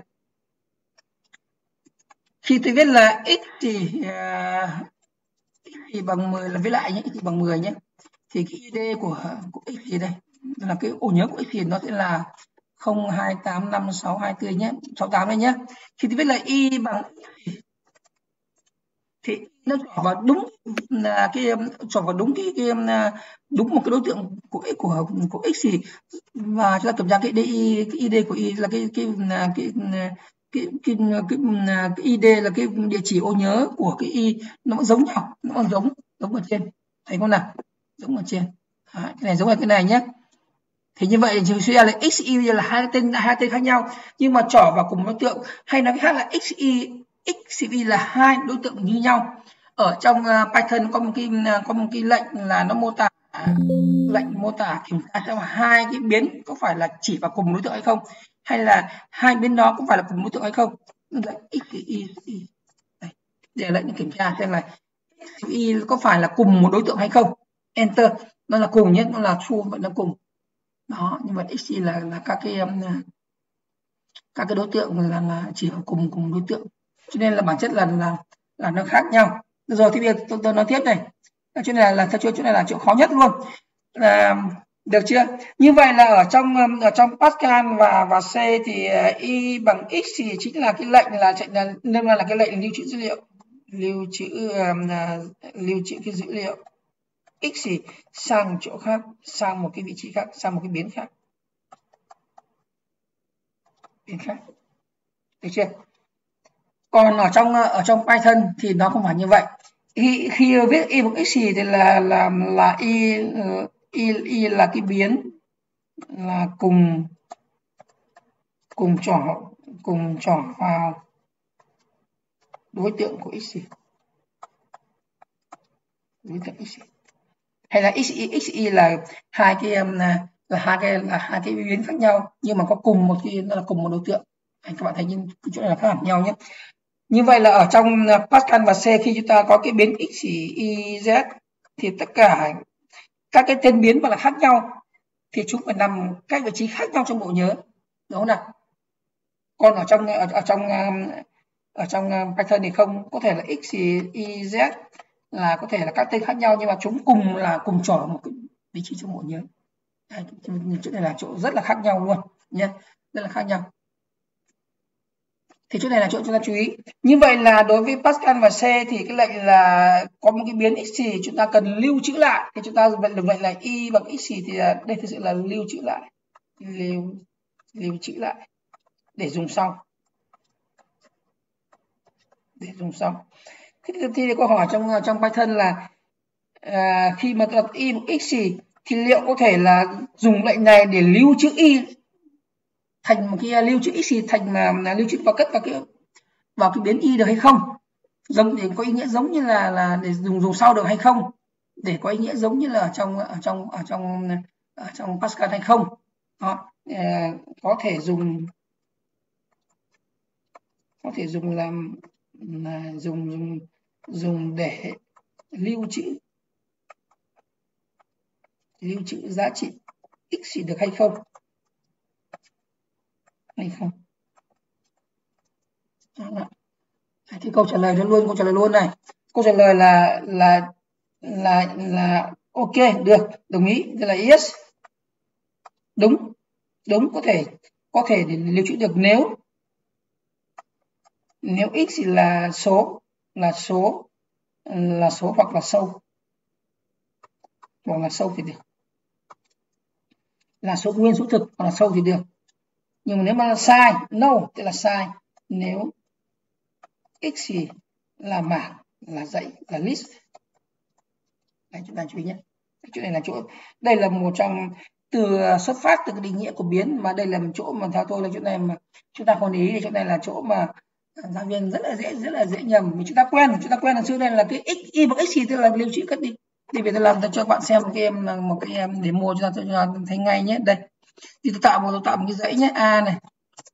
[SPEAKER 1] khi tôi viết là x thì uh, x thì bằng mười là viết lại nhé, x thì bằng mười nhé, thì cái id của của x thì đây là cái ổ nhớ của x thì nó sẽ là không hai tám năm sáu hai tư nhé, sáu tám đây nhé. Khi tôi viết là y bằng thì nó trỏ vào đúng là cái trỏ vào đúng cái, cái đúng một cái đối tượng của x của của x thì và chúng ta kiểm tra cái id cái id của y là cái cái cái cái cái, cái, cái, cái id là cái địa chỉ ô nhớ của cái y nó cũng giống nhau, nó còn giống giống ở trên, thấy không nào, giống ở trên. Đấy, cái này giống ở cái này nhé. Thì như vậy thì suy ra là x y là hai tên hai tên khác nhau nhưng mà trỏ vào cùng đối tượng, hay nói cách khác là x y x y là hai đối tượng như nhau. Ở trong uh, Python có một cái uh, có một cái lệnh là nó mô tả lệnh mô tả kiểm tra xem hai cái biến có phải là chỉ vào cùng đối tượng hay không, hay là hai biến đó có phải là cùng đối tượng hay không. Lệnh x y, y. Đây, để lệnh kiểm tra xem là x y có phải là cùng một đối tượng hay không. Enter, nó là cùng nhé, nó là true vẫn là cùng. Đó, nhưng mà x y là là các cái um, các cái đối tượng là là chỉ ở cùng cùng đối tượng. cho nên là bản chất là là là nó khác nhau. Rồi thì bây giờ tôi, tôi nói tiếp này, chỗ này là, là chỗ chỗ này là chỗ khó nhất luôn. À, được chưa? Như vậy là ở trong ở trong Pascal và và C thì y bằng x thì chính là cái lệnh là là nên là cái lệnh lưu trữ dữ liệu, lưu trữ uh, lưu trữ cái dữ liệu x thì sang chỗ khác, sang một cái vị trí khác, sang một cái biến khác, biến khác, được chưa? Còn ở trong ở trong Python thì nó không phải như vậy. Khi, khi viết y bằng x thì là là là y y y là cái biến là cùng cùng trỏ cùng trỏ vào đối tượng của x đối tượng x hay là xy xy là hai cái là, là hai cái là hai cái biến khác nhau nhưng mà có cùng một cái là cùng một đối tượng. Các bạn thấy như chỗ này là khác hẳn nhau nhé. Như vậy là ở trong Pascal và C khi chúng ta có cái biến x, y, z thì tất cả các cái tên biến mà là khác nhau thì chúng phải nằm các vị trí khác nhau trong bộ nhớ, đúng không nào? Còn ở trong ở, ở trong ở trong Python thì không, có thể là x, y, z là có thể là các tên khác nhau nhưng mà chúng cùng là cùng trỏ một cái vị trí trong bộ nhớ. Đây, chỗ này là chỗ rất là khác nhau luôn nhé, rất là khác nhau. Thì chỗ này là chỗ chúng ta chú ý. Như vậy là đối với Pascal và C thì cái lệnh là có một cái biến x thì chúng ta cần lưu trữ lại. Thì chúng ta vậy được lệnh là y bằng x thì đây thực sự là lưu trữ lại, lưu lưu trữ lại để dùng sau, để dùng sau. Thế thì, thì câu hỏi trong trong Python là à, khi mà đặt y bằng x thì liệu có thể là dùng lệnh này để lưu trữ y thành một cái lưu trữ x thành là lưu trữ vào cất vào cái vào cái biến y được hay không, giống để có ý nghĩa giống như là là để dùng dùng sau được hay không, để có ý nghĩa giống như là ở trong ở trong ở trong ở trong Pascal hay không. Đó, à, có thể dùng có thể dùng làm là dùng dùng dùng để lưu trữ lưu trữ giá trị x được hay không hay không. Đó. Thì câu trả lời nó luôn câu trả lời luôn này, câu trả lời là là là là ok, được, đồng ý, tức là yes, đúng đúng có thể có thể để lưu trữ được nếu nếu x là số là số là số hoặc là sâu, hoặc là sâu thì được, là số nguyên số thực hoặc là sâu thì được. Nhưng mà nếu mà là sai, no tức là sai, nếu x là mảng, là dãy, là list. Đây chúng ta chú ý nhé, chỗ này là chỗ, đây là một trong từ xuất phát từ cái định nghĩa của biến, mà đây là một chỗ mà theo tôi là chỗ này mà chúng ta còn ý thì chỗ này là chỗ mà giáo viên rất là dễ rất là dễ nhầm. Vì chúng ta quen chúng ta quen là xưa đây là cái x y bằng x thì tức là lưu trữ cất đi. Thì bây giờ làm cho các bạn xem một cái em một cái em demo cho chúng ta thấy ngay nhé. Đây thì tôi tạo một tôi tạo một cái dãy nhé, a này,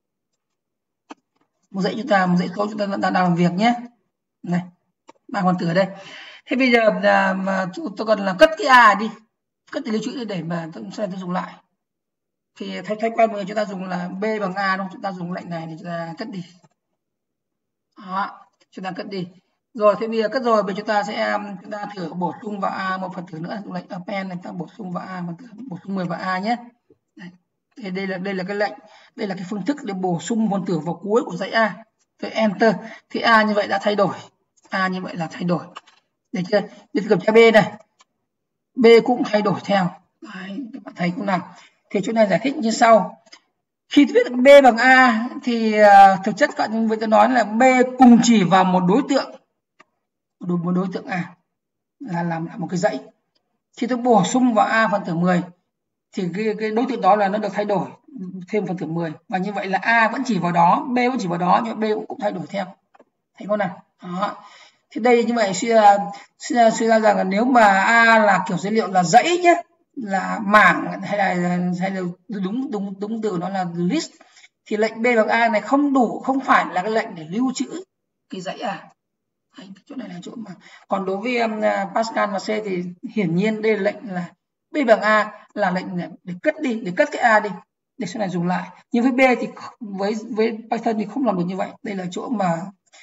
[SPEAKER 1] một dãy chúng ta một dãy số chúng ta đang, đang làm việc nhé, này ba phần tử ở đây. Thế bây giờ là mà tôi cần là cất cái a đi, cất cái lưu trữ để mà tôi sẽ tôi dùng lại. Thì thay thay quen người chúng ta dùng là b bằng a, đúng không? Chúng ta dùng lệnh này để chúng ta cất đi. Đó, chúng ta cất đi. Rồi thế bây giờ cất rồi, bây giờ chúng ta sẽ chúng ta thử bổ sung vào a một phần tử nữa, dùng lệnh append này, ta bổ sung vào a, bổ sung mười vào a nhé. Đây. Thì đây là đây là cái lệnh, đây là cái phương thức để bổ sung phần tử vào cuối của dãy a. Tôi enter thì a như vậy đã thay đổi, a như vậy là thay đổi. Được chưa? Bây giờ kiểm tra b này, b cũng thay đổi theo. Đấy, các bạn thấy cũng nào. Thì chỗ này giải thích như sau. Khi viết b bằng a thì uh, thực chất các bạn tôi nói là b cùng chỉ vào một đối tượng, một đối tượng a là làm một cái dãy. Khi tôi bổ sung vào a phần tử mười thì cái, cái đối tượng đó là nó được thay đổi thêm phần tử mười, và như vậy là a vẫn chỉ vào đó, b vẫn chỉ vào đó, nhưng b cũng, cũng thay đổi theo. Thấy không nào? Đó. Thì đây như vậy suy ra suy ra, suy ra rằng là nếu mà a là kiểu dữ liệu là dãy nhé, là mảng hay là hay là đúng đúng đúng từ nó là list, thì lệnh b bằng a này không đủ, không phải là cái lệnh để lưu trữ cái dãy a. Đấy, chỗ này là chỗ mà còn đối với um, Pascal và C thì hiển nhiên đây là lệnh là b bằng a là lệnh để, để cất đi, để cất cái a đi để sau này dùng lại. Nhưng với b thì với với Python thì không làm được như vậy. Đây là chỗ mà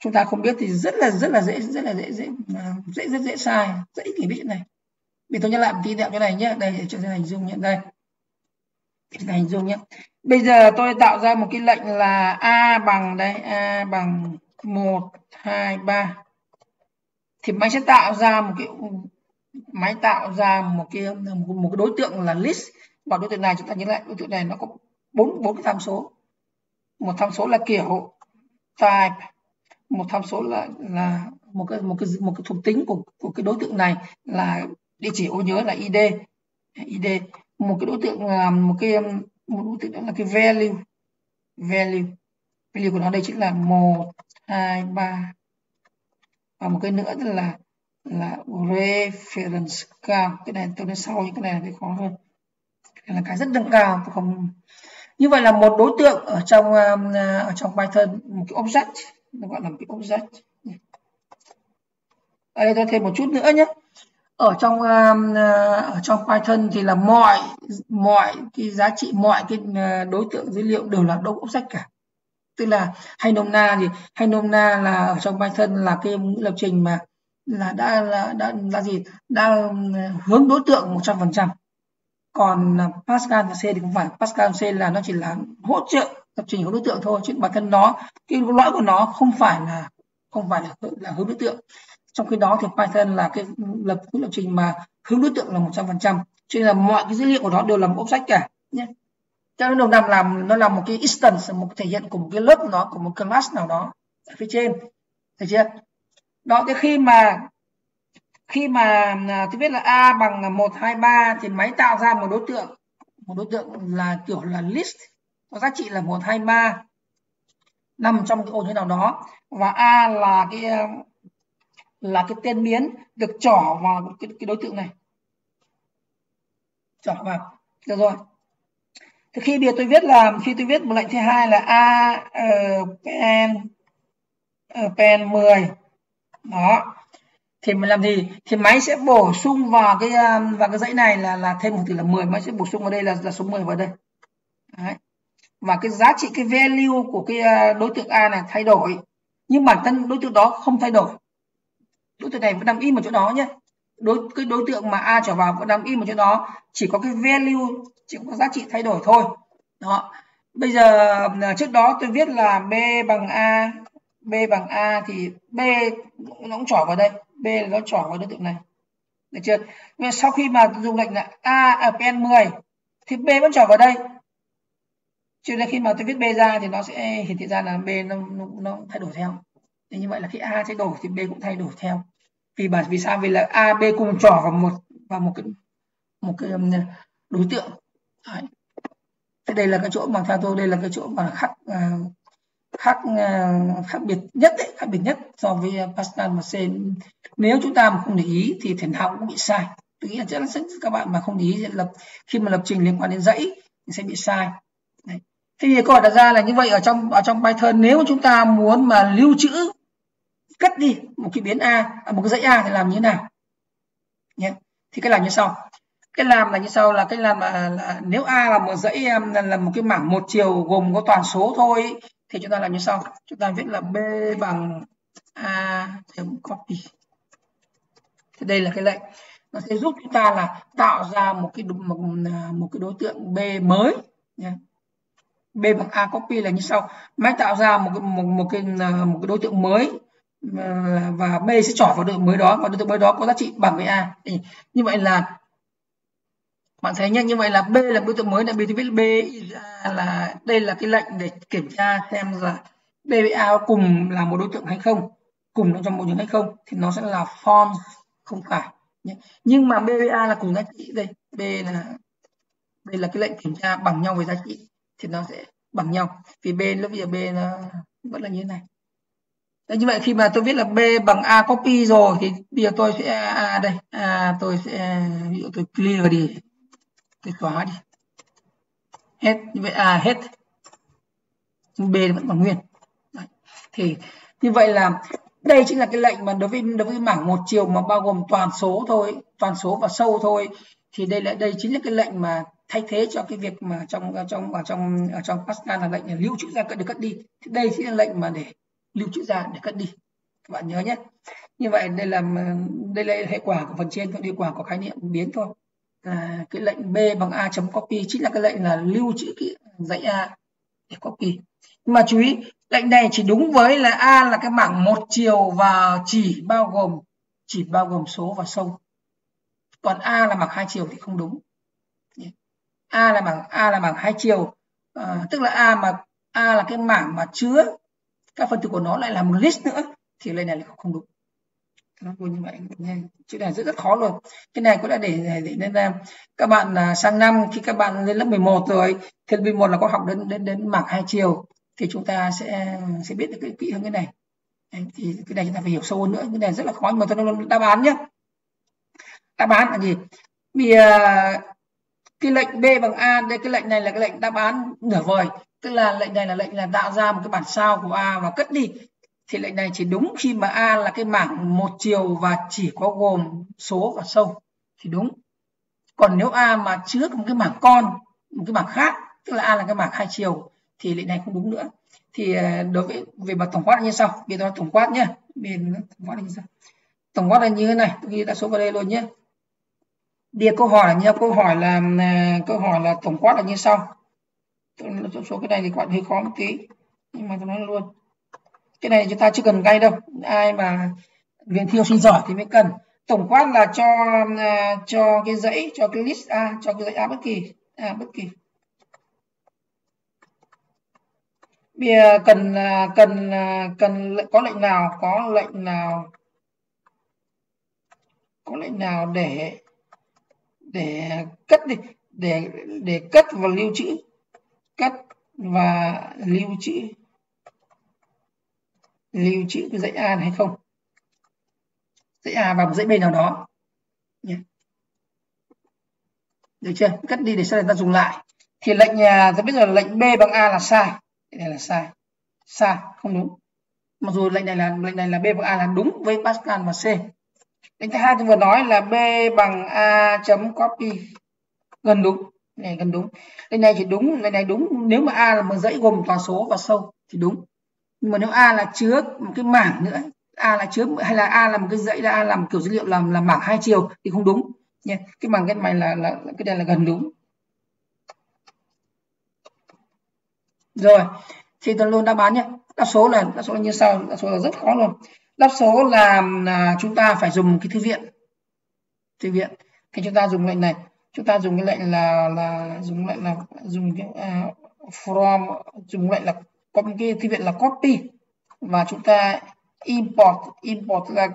[SPEAKER 1] chúng ta không biết thì rất là rất là dễ rất là dễ dễ dễ rất dễ sai, dễ kỳ biết này. Vì tôi nhắc lại một tí đẹo cái này nhé, đây để cho chúng ta hình dung nhận đây, để chúng ta hình dung nhé. Bây giờ tôi tạo ra một cái lệnh là a bằng đây, a bằng một hai ba, thì máy sẽ tạo ra một cái máy tạo ra một cái một, một cái đối tượng là list. Và đối tượng này chúng ta nhớ lại, đối tượng này nó có bốn bốn cái tham số. Một tham số là kiểu type, một tham số là là một cái một cái một cái thuộc tính của của cái đối tượng này là địa chỉ ô nhớ là i đê, i đê. Một cái đối tượng là một cái một đối tượng đó là cái value, value value của nó đây chính là một hai ba, và một cái nữa là là reference count. Cái này tôi nói sau, những cái này là cái khó hơn, cái là cái rất nâng cao, tôi không. Như vậy là một đối tượng ở trong ở trong Python, một cái object, nó gọi là một cái object. Ở đây tôi thêm một chút nữa nhé. Ở trong ở trong Python thì là mọi mọi cái giá trị, mọi cái đối tượng dữ liệu đều là độc object cả. Tức là hay nôm na thì hay nôm na là ở trong Python là cái lập trình mà là đã là đã là gì đã hướng đối tượng một trăm phần trăm. Còn Pascal và C thì không phải. Pascal và C là nó chỉ là hỗ trợ lập trình hướng đối tượng thôi, chứ bản thân nó cái lõi của nó không phải là không phải là, là hướng đối tượng. Trong khi đó thì Python là cái lập cái lập trình mà hướng đối tượng là một trăm phần trăm, cho nên là mọi cái dữ liệu của nó đều là một object cả nhé. Cho nên đồng đẳng làm nó là một cái instance, một thể hiện của một cái lớp nó, của một class nào đó ở phía trên, thấy chưa? Đó, thì khi mà khi mà tôi viết là a bằng một hai ba thì máy tạo ra một đối tượng, một đối tượng là kiểu là list có giá trị là một hai ba nằm trong cái ô nhớ nào đó, và a là cái là cái tên biến được trỏ vào cái, cái đối tượng này, trỏ vào. Được rồi. Thì khi bây giờ tôi viết là khi tôi viết một lệnh thứ hai là a uh, pen uh, pen mười đó, thì mình làm gì? Thì máy sẽ bổ sung vào cái vào cái dãy này là là thêm một từ là mười, máy sẽ bổ sung vào đây là là số mười vào đây. Đấy. Và cái giá trị cái value của cái đối tượng a này thay đổi, nhưng bản thân đối tượng đó không thay đổi. Đối tượng này vẫn nằm im ở chỗ đó nhé. Đối cái đối tượng mà a trở vào vẫn nằm im ở chỗ đó, chỉ có cái value, chỉ có giá trị thay đổi thôi. Đó. Bây giờ trước đó tôi viết là b bằng a, b bằng a thì b nó cũng trỏ vào đây, b là nó trỏ vào đối tượng này. Được chưa? Nhưng sau khi mà dùng lệnh là a ở pen mười thì b vẫn trỏ vào đây. Cho nên khi mà tôi viết b ra thì nó sẽ hiển thị ra là b nó, nó, nó thay đổi theo. Thế như vậy là khi a thay đổi thì b cũng thay đổi theo. Vì bởi vì sao? Vì là a, b cùng trỏ vào một vào một cái một cái đối tượng. Đấy. Thế đây là cái chỗ mà theo tôi đây là cái chỗ mà khác uh, khác uh, khác biệt nhất đấy, khác biệt nhất so với Pascal và C. Nếu chúng ta mà không để ý thì thể nào cũng bị sai. Tôi nghĩ là chắc là các bạn mà không để ý lập khi mà lập trình liên quan đến dãy thì sẽ bị sai. Đấy. Thế thì câu hỏi đặt ra là như vậy, ở trong ở trong Python nếu chúng ta muốn mà lưu trữ cắt đi một cái biến a, một cái dãy a thì làm như thế nào nhé? Thì cái làm như sau. Cái làm là như sau, là cái làm là, là nếu a là một dãy là, là một cái mảng một chiều gồm có toàn số thôi thì chúng ta làm như sau. Chúng ta viết là b bằng a chấm copy. Thì đây là cái lệnh nó sẽ giúp chúng ta là tạo ra một cái một, một cái đối tượng b mới nhé. B bằng a copy là như sau. Máy tạo ra một cái một, một cái một cái đối tượng mới và b sẽ trỏ vào đối tượng mới đó, và đối tượng mới đó có giá trị bằng với a. Thì như vậy là bạn thấy nhé, như vậy là b là đối tượng mới, là b thì viết b là đây là cái lệnh để kiểm tra xem là b với a cùng là một đối tượng hay không, cùng trong một trường hay không, thì nó sẽ là false, không phải nhé. Nhưng mà b với a là cùng giá trị, đây b là đây là cái lệnh kiểm tra bằng nhau về giá trị thì nó sẽ bằng nhau, vì b lúc bây giờ b nó vẫn là như thế này. Đấy, như vậy khi mà tôi viết là b bằng a copy rồi thì bây giờ tôi sẽ a đây à, tôi sẽ ví dụ tôi clear đi, tôi xóa đi hết, như vậy à hết, b vẫn còn nguyên. Đấy. Thì như vậy là đây chính là cái lệnh mà đối với đối với mảng một chiều mà bao gồm toàn số thôi, toàn số và sâu thôi, thì đây là đây chính là cái lệnh mà thay thế cho cái việc mà trong trong ở trong ở trong Pascal là lệnh là lưu trữ ra cận được cất đi. Thì đây chính là lệnh mà để lưu trữ ra để cất đi. Các bạn nhớ nhé. Như vậy đây là đây là hệ quả của phần trên, còn hiệu quả của khái niệm biến thôi. À, cái lệnh b bằng a chấm copy chính là cái lệnh là lưu trữ cái dãy a để copy. Nhưng mà chú ý, lệnh này chỉ đúng với là a là cái mảng một chiều và chỉ bao gồm chỉ bao gồm số và sâu. Còn a là mảng hai chiều thì không đúng. A là mảng a là mảng hai chiều, à, tức là a mà a là cái mảng mà chứa các phân tử của nó lại là một list nữa thì lệnh này là không đúng. Nó như vậy nha. Chữ này rất rất khó luôn. Cái này cũng đã để để nên là các bạn à, sang năm khi các bạn lên lớp mười một rồi, thì mười một là có học đến đến đến mảng hai chiều thì chúng ta sẽ sẽ biết được cái kỹ hơn cái này. Đấy, thì cái này chúng ta phải hiểu sâu hơn nữa. Cái này rất là khó, nhưng mà tôi nói đáp án nhé. Đáp án là gì? Vì à, cái lệnh b bằng a, đây cái lệnh này là cái lệnh đáp án nửa vời, tức là lệnh này là lệnh là tạo ra một cái bản sao của a và cất đi. Thì lệnh này chỉ đúng khi mà a là cái mảng một chiều và chỉ có gồm số và sâu thì đúng. Còn nếu a mà chứa một cái mảng con, một cái mảng khác, tức là a là cái mảng hai chiều thì lệnh này không đúng nữa. Thì đối với về mặt tổng quát là như sau. Bây giờ tổng quát nhé. Bên tổng quát là như sau. Tổng quát là như thế này, tôi ghi đã số vào đây luôn nhé. Đi câu hỏi là như câu hỏi là câu hỏi là tổng quát là như sau. Số cái này thì các bạn hơi khó một tí, nhưng mà tôi nói luôn. Cái này chúng ta chưa cần gay đâu, ai mà luyện thi học sinh giỏi thì mới cần. Tổng quát là cho cho cái dãy, cho cái list a, cho cái dãy a bất kỳ, a bất kỳ. Bây giờ cần cần cần có lệnh nào, có lệnh nào, có lệnh nào để để cất đi, để để cất và lưu trữ, cất và lưu trữ lưu trữ cái dãy a này hay không? Dãy a và một dãy b nào đó. Được chưa? Cất đi để sau này ta dùng lại. Thì lệnh ta biết rồi, lệnh b bằng a là sai. Cái này là sai. Sai, không đúng. Mặc dù lệnh này là lệnh này là b bằng a là đúng với Pascal và C. Lệnh thứ hai tôi vừa nói là b bằng a chấm copy. Gần đúng. Này gần đúng. Lệnh này chỉ đúng, lệnh này đúng nếu mà a là một dãy gồm toàn số và sâu thì đúng. Nhưng mà nếu a là chứa một cái mảng nữa, a là chứa hay là a là một cái dãy, là a làm kiểu dữ liệu làm là mảng hai chiều thì không đúng nha. Cái mảng cái này là, là cái này là gần đúng. Rồi, thì tôi luôn đáp án nhé. Đáp số là đáp số là như sau, đáp số là rất khó luôn. Đáp số là, là chúng ta phải dùng cái thư viện. Thư viện. Thì chúng ta dùng lệnh này, chúng ta dùng cái lệnh là là dùng lệnh là dùng cái uh, from, dùng lệnh là có cái thư viện là copy và chúng ta import, import là,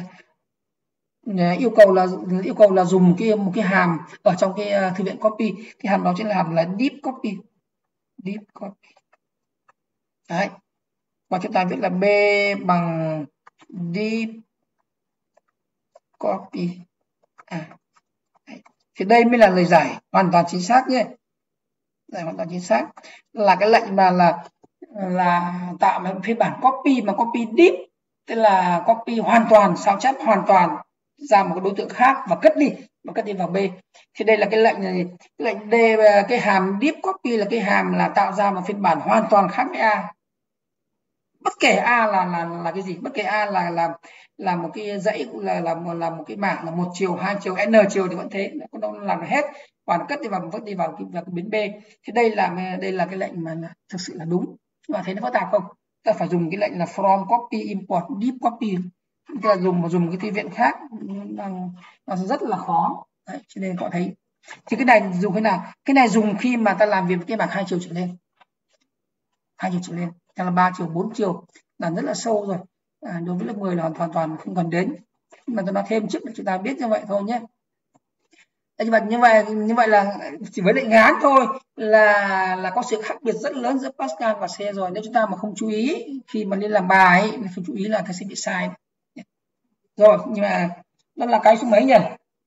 [SPEAKER 1] là yêu cầu là yêu cầu là dùng cái một cái hàm ở trong cái thư viện copy. Cái hàm đó chính là hàm là deep copy. Deep copy. Đấy. Và chúng ta viết là b bằng deep copy. À. Đấy. Thì đây mới là lời giải hoàn toàn chính xác nhé. Giải hoàn toàn chính xác là cái lệnh mà là là tạo một phiên bản copy mà copy deep, tức là copy hoàn toàn, sao chép hoàn toàn ra một cái đối tượng khác và cất đi, và cất đi vào B. Thì đây là cái lệnh này, cái lệnh D, cái hàm deep copy là cái hàm là tạo ra một phiên bản hoàn toàn khác với A. Bất kể A là là là cái gì, bất kể A là là là một cái dãy, là là một là một cái mảng là một chiều, hai chiều, n chiều thì vẫn thế, nó làm hết, còn cất đi vào, vứt đi vào cái, vào cái biến B. Thì đây là đây là cái lệnh mà thực sự là đúng. Và thấy nó phức tạp không? Ta phải dùng cái lệnh là from copy import deep copy, tức là dùng dùng cái thư viện khác, nó rất là khó. Đấy, cho nên họ thấy. Thì cái này dùng thế nào? Cái này dùng khi mà ta làm việc với cái bảng hai chiều trở lên, hai chiều trở lên, hay là ba chiều, bốn chiều là rất là sâu rồi. À, đối với lớp mười là hoàn toàn không cần đến. Nhưng mà tôi nói thêm trước để chúng ta biết như vậy thôi nhé. Như vậy như vậy như vậy là chỉ với lệnh ngán thôi là là có sự khác biệt rất lớn giữa Pascal và C rồi. Nếu chúng ta mà không chú ý khi mà lên làm bài ấy, không chú ý là ta sẽ bị sai. Rồi, nhưng mà đó là cái số mấy nhỉ?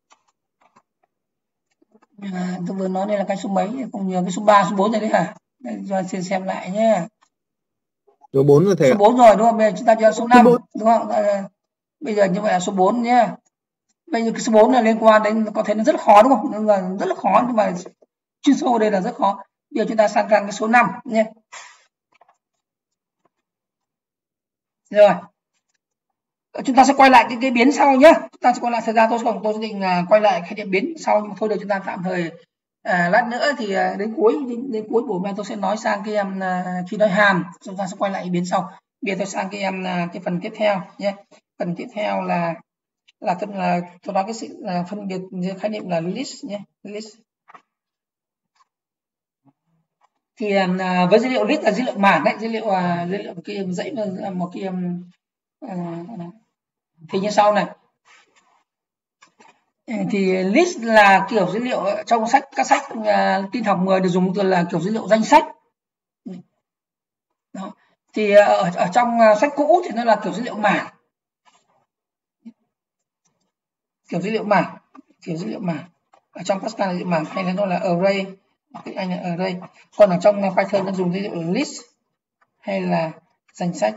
[SPEAKER 1] À, tôi vừa nói đây là cái số mấy, không nhớ cái số ba, số bốn rồi đấy hả? Rồi xem xem lại nhé.
[SPEAKER 2] Số bốn rồi thầy.
[SPEAKER 1] Số bốn rồi đúng không? Bây giờ chúng ta cho số năm đúng không? Bây giờ như vậy là số bốn nhé. Bây giờ cái số bốn là liên quan đến, có thể nó rất là khó đúng không? Nên là rất là khó, nhưng mà chuyên sâu đây là rất khó. Bây giờ chúng ta sang sang cái số năm nhé. Rồi chúng ta sẽ quay lại cái, cái biến sau nhé. Chúng ta sẽ quay lại, thời gian tôi còn tôi định uh, quay lại khái niệm biến sau, nhưng mà thôi được, chúng ta tạm thời à, lát nữa thì uh, đến cuối đến, đến cuối buổi mai tôi sẽ nói sang cái um, uh, khi nói hàm, chúng ta sẽ quay lại biến sau. Bây giờ tôi sang cái um, uh, cái phần tiếp theo nhé. Phần tiếp theo là là phần là tôi nói cái sự uh, phân biệt giữa khái niệm là list nhé. List thì uh, với dữ liệu list là dữ liệu mảng đấy, dữ liệu uh, dữ liệu một cái dãy một cái um, uh, thì như sau này. Thì list là kiểu dữ liệu trong sách, các sách uh, tin học mười được dùng từ là kiểu dữ liệu danh sách. Đó. Thì ở, ở trong uh, sách cũ thì nó là kiểu dữ liệu mảng, kiểu dữ liệu mảng, kiểu dữ liệu mảng. Ở trong Pascal là dữ liệu mảng, hay là nó là array, tiếng Anh là array. Còn ở trong Python nó dùng dữ liệu list hay là danh sách.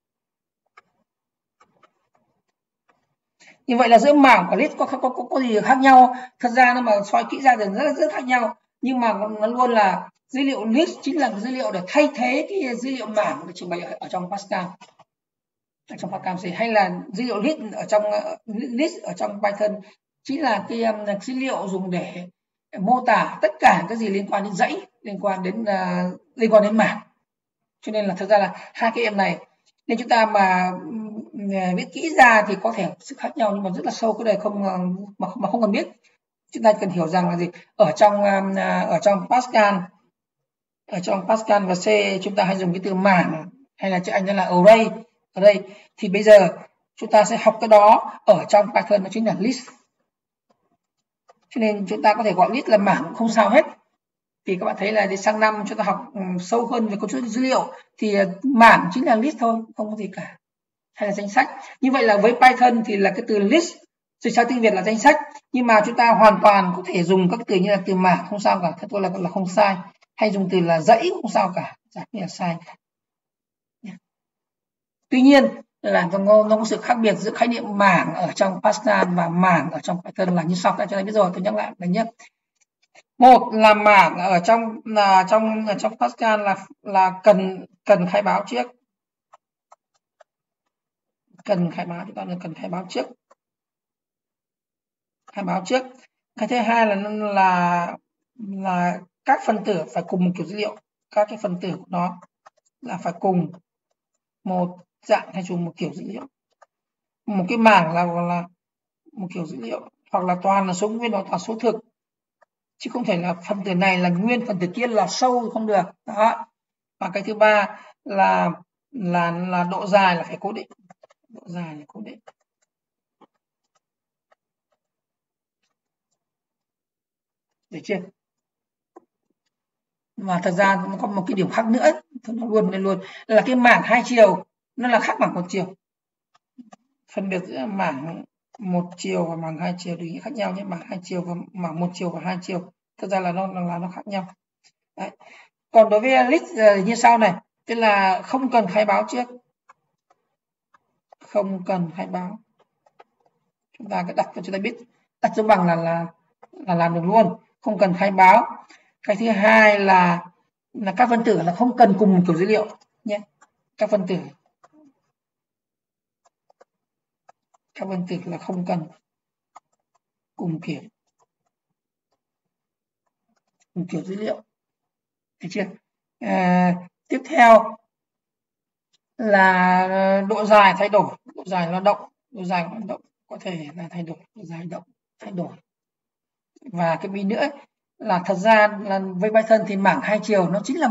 [SPEAKER 1] Như vậy là giữa mảng và list có có, có có gì khác nhau? Thật ra nó mà soi kỹ ra thì rất rất khác nhau, nhưng mà nó luôn là dữ liệu list chính là dữ liệu để thay thế cái dữ liệu mảng được trình bày ở, ở trong Pascal, ở trong Pascal C, hay là dữ liệu list ở trong uh, list ở trong Python chính là cái um, dữ liệu dùng để mô tả tất cả cái gì liên quan đến dãy, liên quan đến uh, liên quan đến mảng. Cho nên là thực ra là hai cái em này, nên chúng ta mà viết kỹ ra thì có thể sự khác nhau, nhưng mà rất là sâu, cái này không mà không, mà không cần biết. Chúng ta cần hiểu rằng là gì, ở trong ở trong Pascal, ở trong Pascal và C chúng ta hay dùng cái từ mảng, hay là chữ Anh đó là array ở đây. Thì bây giờ chúng ta sẽ học cái đó ở trong Python, nó chính là list. Cho nên chúng ta có thể gọi list là mảng cũng không sao hết. Thì các bạn thấy là đi sang năm chúng ta học um, sâu hơn về cấu trúc dữ liệu thì uh, mảng chính là list thôi, không có gì cả, hay là danh sách. Như vậy là với Python thì là cái từ list dịch sang tiếng Việt là danh sách, nhưng mà chúng ta hoàn toàn có thể dùng các từ như là từ mảng, không sao cả, theo tôi là là không sai, hay dùng từ là dãy không sao cả, dạng như là sai. Tuy nhiên là nó, nó có sự khác biệt giữa khái niệm mảng ở trong Pascal và mảng ở trong Python là như sau. Các bạn biết rồi, tôi nhắc lại là nhé. Một là mảng ở trong là trong ở trong Pascal là là cần cần khai báo trước, cần khai báo, chúng ta cần khai báo trước, khai báo trước. Cái thứ hai là là là các phân tử phải cùng một kiểu dữ liệu, các cái phân tử của nó là phải cùng một dạng hay dùng một kiểu dữ liệu. Một cái mảng là là một kiểu dữ liệu, hoặc là toàn là số nguyên hoặc toàn số thực, chứ không thể là phần tử này là nguyên, phần tử kia là sâu, không được. Đó. Và cái thứ ba là là là độ dài là phải cố định, độ dài là cố định. Được chưa? Và thật ra nó có một cái điểm khác nữa, nó luôn lên luôn là cái mảng hai chiều nó là khác mảng một chiều. Phân biệt giữa mảng một chiều và mảng hai chiều thì khác nhau nhé, mảng hai chiều và mảng một chiều và hai chiều thật ra là nó là nó khác nhau. Đấy. Còn đối với list như sau này, tức là không cần khai báo trước, không cần khai báo, chúng ta cứ đặt cho chúng ta biết, đặt dấu bằng là là là làm được luôn, không cần khai báo. Cái thứ hai là là các phân tử là không cần cùng một kiểu dữ liệu nhé, các phân tử các phân tử là không cần cùng kiểu cùng kiểu dữ liệu, được chưa? À, tiếp theo là độ dài thay đổi, độ dài lao động, độ dài hoạt động có thể là thay đổi, độ dài động thay đổi. Và cái bí nữa là thật ra là với Python thì mảng hai chiều nó chính là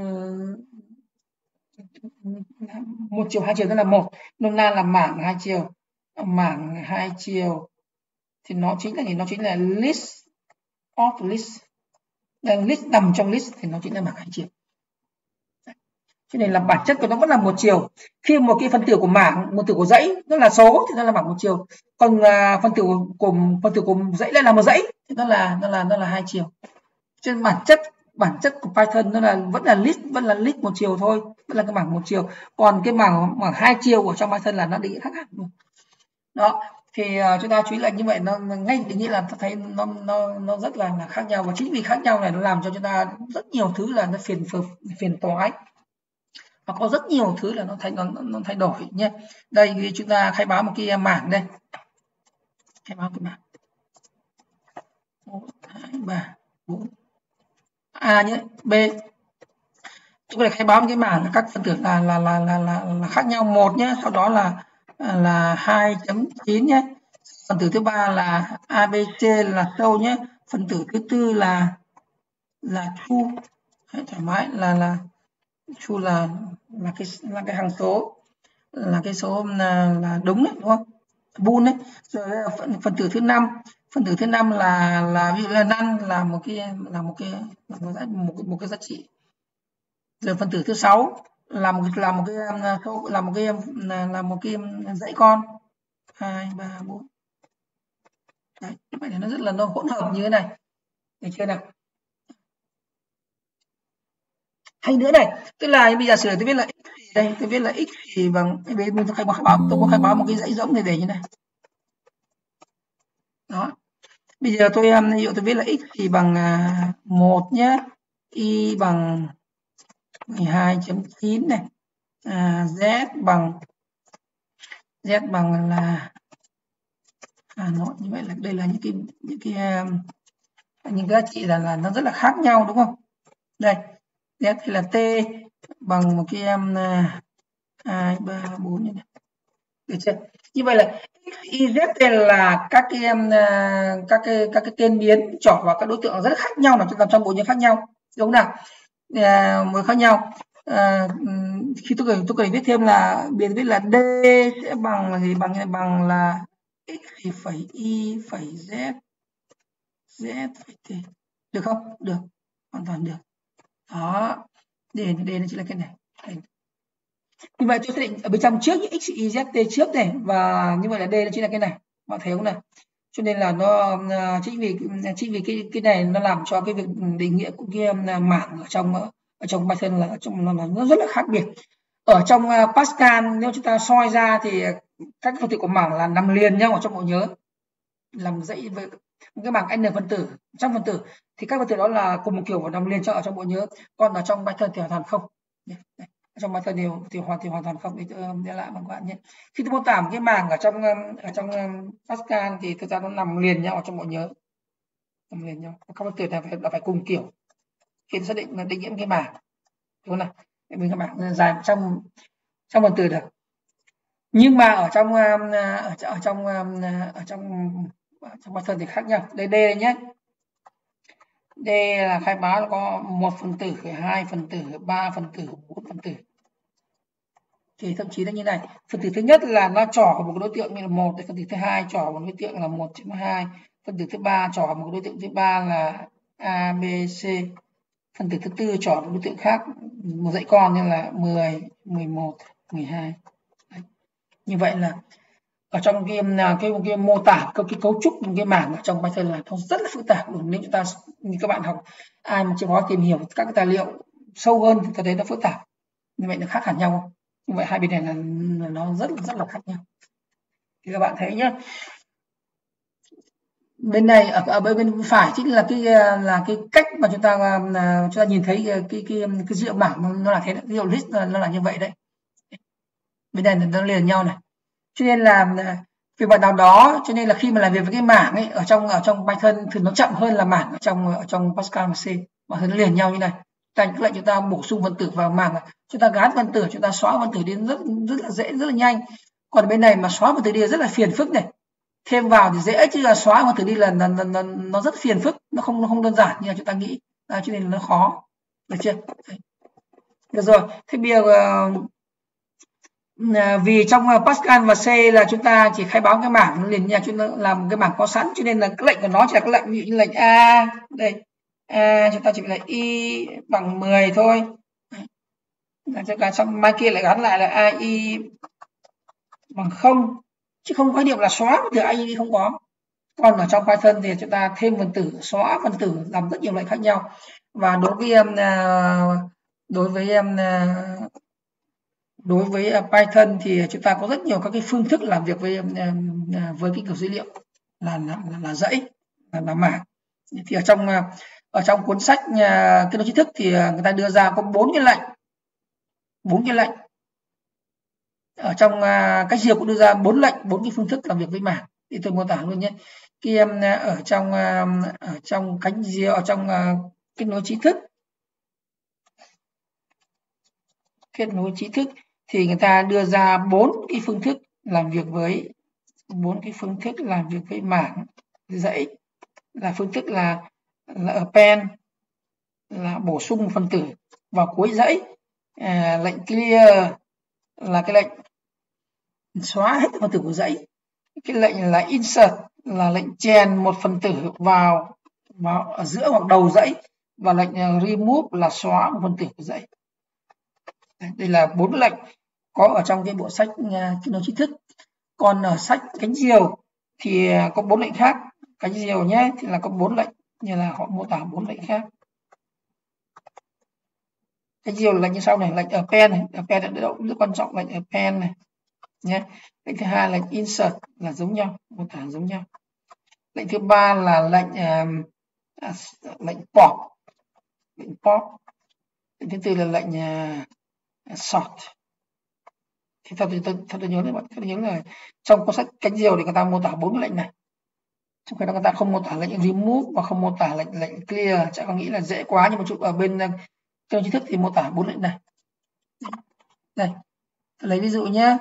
[SPEAKER 1] một chiều, hai chiều tức là một, nôm na là mảng hai chiều, mảng hai chiều thì nó chính là gì, nó chính là list of list, list nằm trong list thì nó chính là mảng hai chiều. Cho nên là bản chất của nó vẫn là một chiều. Khi một cái phân tử của mảng, một tử của dãy nó là số thì nó là mảng một chiều, còn uh, phân tử của phân tử của dãy lại là một dãy thì nó là nó là nó là hai chiều. Cho nên bản chất bản chất của Python nó là vẫn là list, vẫn là list một chiều thôi, vẫn là cái mảng một chiều. Còn cái mảng mảng hai chiều ở trong Python là nó định nghĩa khác hẳn. Đó thì uh, chúng ta chú ý là như vậy, nó ngay định nghĩa là ta thấy nó nó nó rất là, là khác nhau, và chính vì khác nhau này nó làm cho chúng ta rất nhiều thứ là nó phiền phức, phiền toái. Và có rất nhiều thứ là nó thay nó, nó thay đổi nhé. Đây chúng ta khai báo một cái mảng đây, khai báo cái mảng một hai ba bốn A nhé, B chúng ta khai báo một cái mảng các phần tử là là là là là, là khác nhau một nhé, sau đó là là hai chấm chín nhé, phần tử thứ ba là a bê xê là sâu nhé, phần tử thứ tư là là true, thoải mái là là true là là cái là cái hằng số, là cái số là, là đúng đấy, đúng không, bool đấy. Rồi phần, phần tử thứ năm phần tử thứ năm là là ví dụ là none là một cái là một cái là một cái một cái, một cái giá trị. Rồi phần tử thứ sáu là một là một cái là một cái là, là một cái dãy con hai ba bốn. Đấy, vậy thì nó rất là nó hỗn hợp như thế này, được chưa nào? Hay nữa này, tức là bây giờ sửa tôi viết là x thì đây, tôi viết là x thì bằng bây giờ tôi khai báo tôi có khai báo một cái dãy rỗng này để như này. Đó. Bây giờ tôi ví dụ tôi viết là x thì bằng một nhé, y bằng mười hai chấm chín này, à, z bằng z bằng là Hà Nội. Như vậy là đây là những cái những cái những cái giá trị là là nó rất là khác nhau, đúng không? Đây z thì là t bằng một cái em hai ba bốn như này, được chưa? Như vậy là x, y, z là các cái em các cái các cái tên biến trỏ vào các đối tượng rất khác nhau, là trong trong bộ nhớ khác nhau, đúng không nào? À, mới khác nhau. À, khi tôi cần tôi cần viết thêm là biệt viết là d sẽ bằng là gì, bằng bằng là x thì phẩy y phẩy z z phẩy t, được không? Được, hoàn toàn được. Đó, đây đây nó chỉ là cái này. Đây. Như vậy tôi xác định ở bên trong trước x y z t trước này, và như vậy là đây nó chỉ là cái này, bạn thấy không này? Cho nên là nó chính vì chính vì cái cái này nó làm cho cái việc định nghĩa của cái mảng ở trong ở trong Python là trong là nó rất là khác biệt. Ở trong Pascal nếu chúng ta soi ra thì các phần tử của mảng là nằm liền nhau ở trong bộ nhớ, làm dãy với một cái bảng n phần tử, trăm phần tử, thì các phần tử đó là cùng một kiểu và nằm liền cho ở trong bộ nhớ. Còn ở trong Python thì hoàn toàn không. Đây, đây. Trong Python thì, thì hoàn thì hoàn toàn không. Để tôi để lại các bạn nhé. Khi tôi mô tả một cái mảng ở trong ở trong Pascal thì thực ra nó nằm liền nhau ở trong bộ nhớ, nằm liền nhau. Các phần tử này phải là phải cùng kiểu khi tôi xác định định nghĩa cái mảng, đúng không nào? Mình các bạn dài trong trong phần tử được. Nhưng mà ở trong ở, ở trong ở trong trong Python thì khác nhau. Đây D đây nhé. D là khai báo là có một phần tử, hai phần tử, ba phần tử, bốn phần tử. Thì thậm chí là như này, phần tử thứ nhất là nó trỏ vào một đối tượng như là một, phần tử thứ hai trỏ vào một đối tượng là một chấm hai, phần tử thứ ba trỏ vào một đối tượng thứ ba là a bê xê, phần tử thứ tư trỏ vào đối tượng khác một dãy con như là mười, mười một, mười hai. Đấy. Như vậy là ở trong cái cái, cái mô tả cái, cái cấu trúc cái mảng ở trong Python là nó rất là phức tạp. Nếu chúng ta như các bạn học ai mà chịu khó tìm hiểu các cái tài liệu sâu hơn thì thấy nó phức tạp. Như vậy nó khác hẳn nhau. Như vậy hai bên này là, là nó rất rất là khác nhau. Thì các bạn thấy nhé. Bên này ở, ở bên phải chính là cái là cái cách mà chúng ta chúng ta nhìn thấy cái cái cái, cái dữ liệu bảng nó là thế, dữ liệu list nó là như vậy đấy. Bên này nó liền nhau này. Cho nên là vì bạn nào đó cho nên là khi mà làm việc với cái mảng ấy ở trong ở trong Python thì nó chậm hơn là mảng ở trong ở trong Pascal và C, mà nó liền nhau như này. Thành lệnh chúng ta bổ sung phần tử vào mảng, chúng ta gán phần tử, chúng ta xóa phần tử đi rất rất là dễ, rất là nhanh. Còn bên này mà xóa phần tử đi rất là phiền phức này, thêm vào thì dễ chứ là xóa phần tử đi là nó, nó, nó rất phiền phức, nó không nó không đơn giản như là chúng ta nghĩ, à, cho nên nó khó, được chưa? Đấy. Được rồi, thế bây giờ vì trong Pascal và C là chúng ta chỉ khai báo cái mảng liền nha, chúng ta làm cái mảng có sẵn, cho nên là cái lệnh của nó chỉ là cái lệnh ví dụ như lệnh A đây, A chúng ta chỉ là y bằng mười thôi, cho cả trong mai kia lại gắn lại là a i bằng không, chứ không có khái niệm là xóa từ a i đi, không có. Còn ở trong Python thì chúng ta thêm phần tử, xóa phần tử, làm rất nhiều lệnh khác nhau. Và đối với đối với đối với Python thì chúng ta có rất nhiều các cái phương thức làm việc với với cái kiểu dữ liệu là là, là dãy, là, là mảng. Thì ở trong ở trong cuốn sách Kết nối tri thức thì người ta đưa ra có bốn cái lệnh bốn cái lệnh. Ở trong uh, cách diều cũng đưa ra bốn lệnh, bốn cái phương thức làm việc với mảng. Thì tôi mô tả luôn nhé. Khi em uh, ở trong uh, ở trong cánh diều, ở trong uh, kết nối trí thức, kết nối trí thức thì người ta đưa ra bốn cái phương thức làm việc với bốn cái phương thức làm việc với mảng dãy, là phương thức là là append, là bổ sung phần tử vào cuối dãy, à, lệnh clear là cái lệnh xóa hết phần tử của dãy, cái lệnh là insert là lệnh chèn một phần tử vào vào ở giữa hoặc đầu dãy, và lệnh remove là xóa một phần tử của dãy. Đây là bốn lệnh có ở trong cái bộ sách kết nối trí thức. Còn ở sách cánh diều thì có bốn lệnh khác. Cánh diều nhé thì là có bốn lệnh, như là họ mô tả bốn lệnh khác. Cánh diều là lệnh như sau này: lệnh append này, append là rất quan trọng, lệnh append này nhé. Lệnh thứ hai là lệnh insert là giống nhau, mô tả giống nhau. Lệnh thứ ba là lệnh uh, à, lệnh pop, lệnh pop. Lệnh thứ tư là lệnh uh, sort. Thì theo tôi, tôi, theo tôi nhớ đấy bạn, theo tôi nhớ là trong cuốn sách cánh diều thì người ta mô tả bốn lệnh này. Trong khi đó người ta không mô tả lệnh remove và không mô tả lệnh lệnh clear. Chắc có nghĩ là dễ quá, nhưng mà chụp ở bên trong trí thức thì mô tả bốn lệnh này. Đây, tôi lấy ví dụ nhé.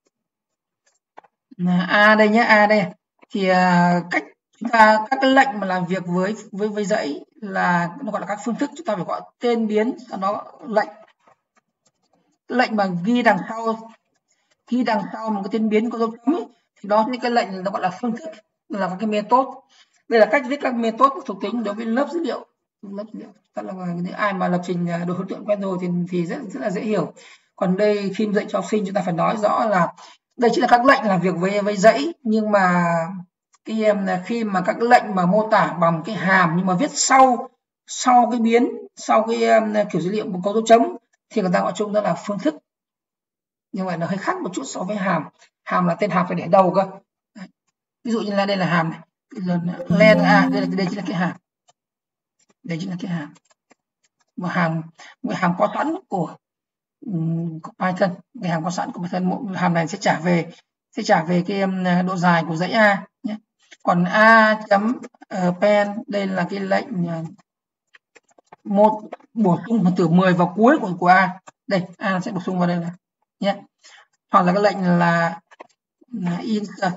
[SPEAKER 1] A đây nhé, A đây. Thì uh, cách chúng ta các cái lệnh mà làm việc với với với dãy là nó gọi là các phương thức, chúng ta phải gọi tên biến cho nó lệnh. Lệnh mà ghi đằng sau ghi đằng sau một cái tên biến có dấu chấm thì đó những cái lệnh nó gọi là phương thức, là các cái method. Đây là cách viết các method thuộc tính đối với lớp dữ liệu. Lớp dữ liệu tức là những ai mà lập trình đồ hướng tượng quen rồi thì thì rất rất là dễ hiểu. Còn đây khi dạy cho học sinh chúng ta phải nói rõ là đây chỉ là các lệnh làm việc với với dãy, nhưng mà cái em là khi mà các lệnh mà mô tả bằng cái hàm nhưng mà viết sau sau cái biến, sau cái um, kiểu dữ liệu một có dấu chấm thì người ta gọi chung đó là phương thức. Nhưng mà nó hơi khác một chút so với hàm. Hàm là tên hàm phải để đầu cơ. Đấy. Ví dụ như là đây là hàm này, len a, đây là đây chính là cái hàm, đây chính là cái hàm, một hàm một hàm có sẵn của, um, của Python. Cái hàm có sẵn của Python, một hàm này sẽ trả về sẽ trả về cái um, độ dài của dãy a nhé. Còn a chấm append đây là cái lệnh uh, một bổ sung phần tử mười vào cuối của của a. Đây a sẽ bổ sung vào đây này nhé. Hoặc là cái lệnh là, là insert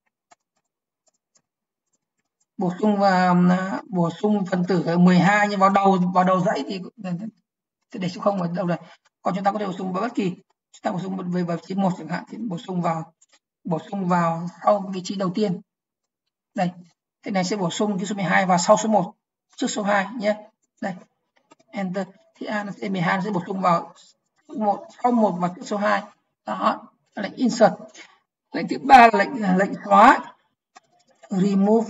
[SPEAKER 1] bổ sung vào bổ sung phần tử mười hai nhưng vào đầu vào đầu dãy thì để số không ở đâu này. Còn chúng ta có thể bổ sung vào bất kỳ, chúng ta bổ sung về vị trí một chẳng hạn thì bổ sung vào bổ sung vào sau vị trí đầu tiên. Đây, cái này sẽ bổ sung cái số mười hai vào sau số một trước số hai nhé. Đây, enter thì a nó sẽ mười hai nó sẽ bổ sung vào một sau một và trước số hai. Đó, lệnh insert. Lệnh thứ ba là lệnh lệnh xóa, remove.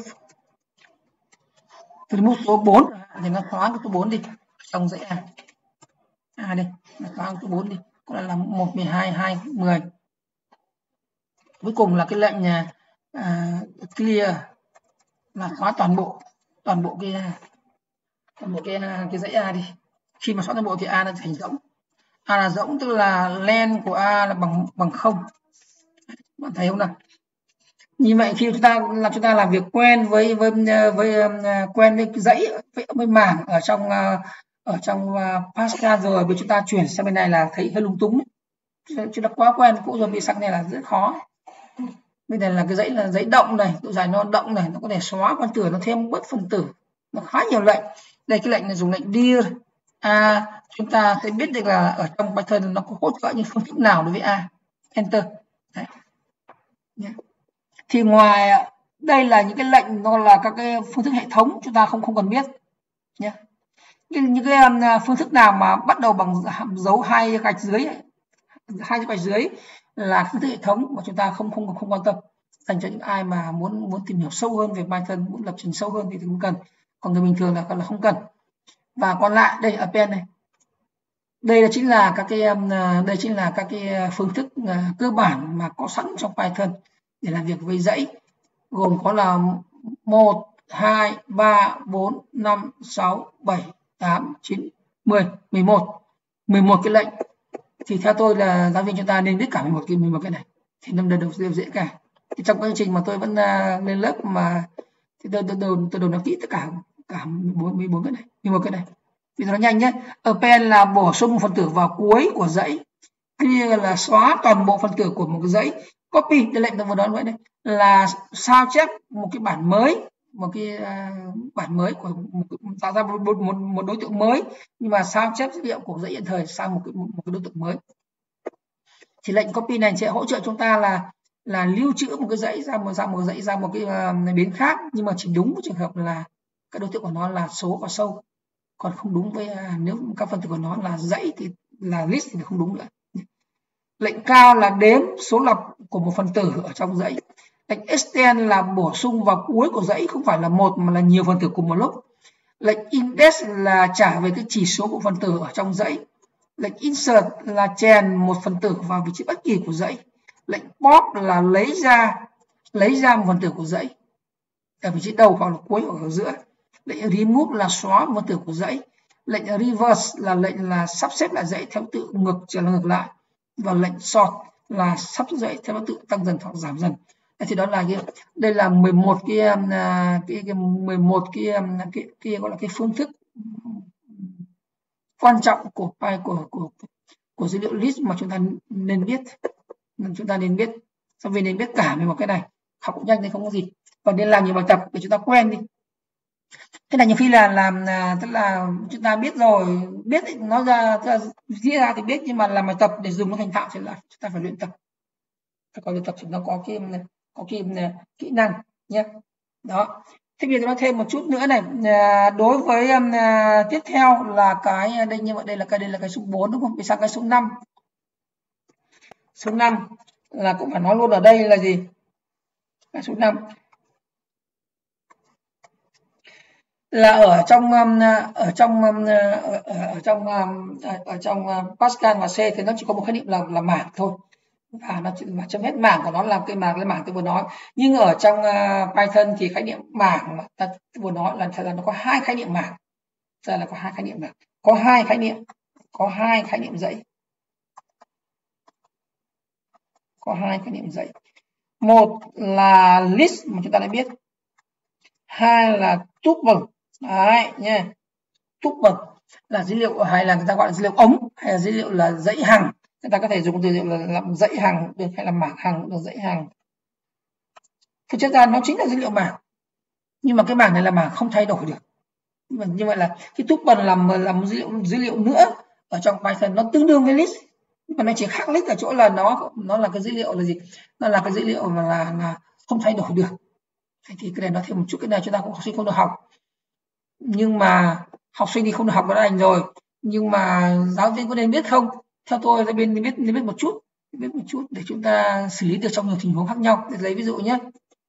[SPEAKER 1] Remove số bốn thì nó xóa cái số bốn đi trong dãy a. A đây, nó xóa số bốn đi. Có là một, mười hai, hai, mười. Cuối cùng là cái lệnh nhà uh, clear là xóa toàn bộ toàn bộ cái toàn bộ cái cái dãy a đi. Khi mà xóa toàn bộ thì a nó thành rỗng. A là rỗng tức là len của a là bằng bằng không. Bạn thấy không nào? Như vậy khi chúng ta là chúng ta làm việc quen với với với uh, quen với dãy với, với mảng ở trong uh, ở trong uh, Pascal rồi, vì chúng ta chuyển sang bên này là thấy hơi lung túng. Chúng ta quá quen cũ rồi, bị sang này là rất khó. Bên này là cái dãy là dãy động này, độ dài nó động này, nó có thể xóa phân tử, nó thêm bớt phân tử, nó khá nhiều lệnh. Đây cái lệnh này dùng lệnh dir a, chúng ta sẽ biết được là ở trong Python nó có hỗ trợ những phương thức nào đối với a. Enter. Đấy. Thì ngoài đây là những cái lệnh nó là các cái phương thức hệ thống chúng ta không không cần biết nhé. Những cái phương thức nào mà bắt đầu bằng dấu hai gạch dưới, hai gạch dưới là phương thức hệ thống mà chúng ta không không không quan tâm. Dành cho những ai mà muốn muốn tìm hiểu sâu hơn về Python, muốn lập trình sâu hơn thì cũng cần. Còn người bình thường là là không cần. Và còn lại đây append này, đây là chính là các cái đây chính là các cái phương thức cơ bản mà có sẵn trong Python để làm việc với dãy, gồm có là một, hai, ba, bốn, năm, sáu, bảy, tám, chín, mười, mười một. mười một cái lệnh thì theo tôi là giáo viên chúng ta nên biết cả mười một cái mười một cái này thì năm đều đều dễ cả. Thì trong quá trình mà tôi vẫn uh, lên lớp mà thì tôi tôi tôi, tôi đều nói kỹ tất cả cả mười bốn cái này, mười một cái này. Bây giờ nó nhanh nhé. Append là bổ sung phần tử vào cuối của dãy. Clear là xóa toàn bộ phần tử của một cái dãy. Copy, đây lệnh tôi vừa nói vậy đây, là sao chép một cái bản mới, một cái uh, bản mới của một, tạo ra một, một, một, một đối tượng mới, nhưng mà sao chép dữ liệu của dãy hiện thời sang một cái, một, một cái đối tượng mới. Thì lệnh copy này sẽ hỗ trợ chúng ta là là lưu trữ một cái dãy ra một ra một dãy ra một cái uh, biến khác, nhưng mà chỉ đúng với trường hợp là các đối tượng của nó là số và sâu, còn không đúng với uh, nếu các phần tử của nó là dãy thì là list thì không đúng nữa. Lệnh cao là đếm số lặp của một phần tử ở trong dãy. Lệnh extend là bổ sung vào cuối của dãy, không phải là một mà là nhiều phần tử cùng một lúc. Lệnh index là trả về cái chỉ số của phần tử ở trong dãy. Lệnh insert là chèn một phần tử vào vị trí bất kỳ của dãy. Lệnh pop là lấy ra lấy ra một phần tử của dãy ở vị trí đầu hoặc là cuối hoặc ở giữa. Lệnh remove là xóa một phần tử của dãy. Lệnh reverse là lệnh là sắp xếp lại dãy theo tự ngược trở ngược lại. Và lệnh sort là sắp dãy theo tự tăng dần hoặc giảm dần. Thì đó là cái, đây là mười một cái cái, cái mười một cái cái, cái gọi là cái phương thức quan trọng của file của của của dữ liệu list mà chúng ta nên biết, chúng ta nên biết, giáo viên nên biết cả mười một cái này, học cũng nhanh thì không có gì, và nên làm nhiều bài tập để chúng ta quen đi. Thế này nhiều khi là làm tức là chúng ta biết rồi, biết nó ra diễn ra thì biết, nhưng mà làm bài tập để dùng nó thành thạo thì là chúng ta phải luyện tập, phải có luyện tập chúng ta có cái có cái kỹ năng nhé. Đó. Thế bây giờ nói thêm một chút nữa này, đối với um, tiếp theo là cái đây, như vậy đây là cái đây là cái số bốn đúng không? Đi sang cái số năm. Số năm là cũng phải nói luôn ở đây là gì? Cái số năm là ở trong um, ở trong um, ở, ở trong um, ở trong um, Pascal và C thì nó chỉ có một khái niệm là là mảng thôi, và nó chỉ là chấm hết mảng của nó làm cái mảng cái mảng tôi vừa nói. Nhưng ở trong uh, Python thì khái niệm mảng mà ta vừa nói là thật ra nó có hai khái niệm mảng, ra là có hai khái niệm mảng, có hai khái niệm có hai khái niệm dãy, có hai khái niệm dãy. Một là list mà chúng ta đã biết, hai là tuple. Đấy nha, tuple là dữ liệu, hay là người ta gọi là dữ liệu ống, hay là dữ liệu là dãy hằng. Người ta có thể dùng từ liệu là làm dãy hằng được, hay là mảng hằng được, dãy hằng. Thực chất ra nó chính là dữ liệu mảng, nhưng mà cái mảng này là mảng không thay đổi được. Như vậy là cái tuple làm làm dữ liệu dữ liệu nữa ở trong Python, nó tương đương với list, nhưng mà nó chỉ khác list ở chỗ là nó nó là cái dữ liệu là gì, nó là cái dữ liệu mà là, là không thay đổi được. Thì cái này nói thêm một chút, cái này chúng ta cũng học sinh không được học, nhưng mà học sinh thì không được học đã đành rồi, nhưng mà giáo viên có nên biết không? Theo tôi giáo viên nên biết nên biết một chút, biết một chút để chúng ta xử lý được trong nhiều tình huống khác nhau. Để lấy ví dụ nhé,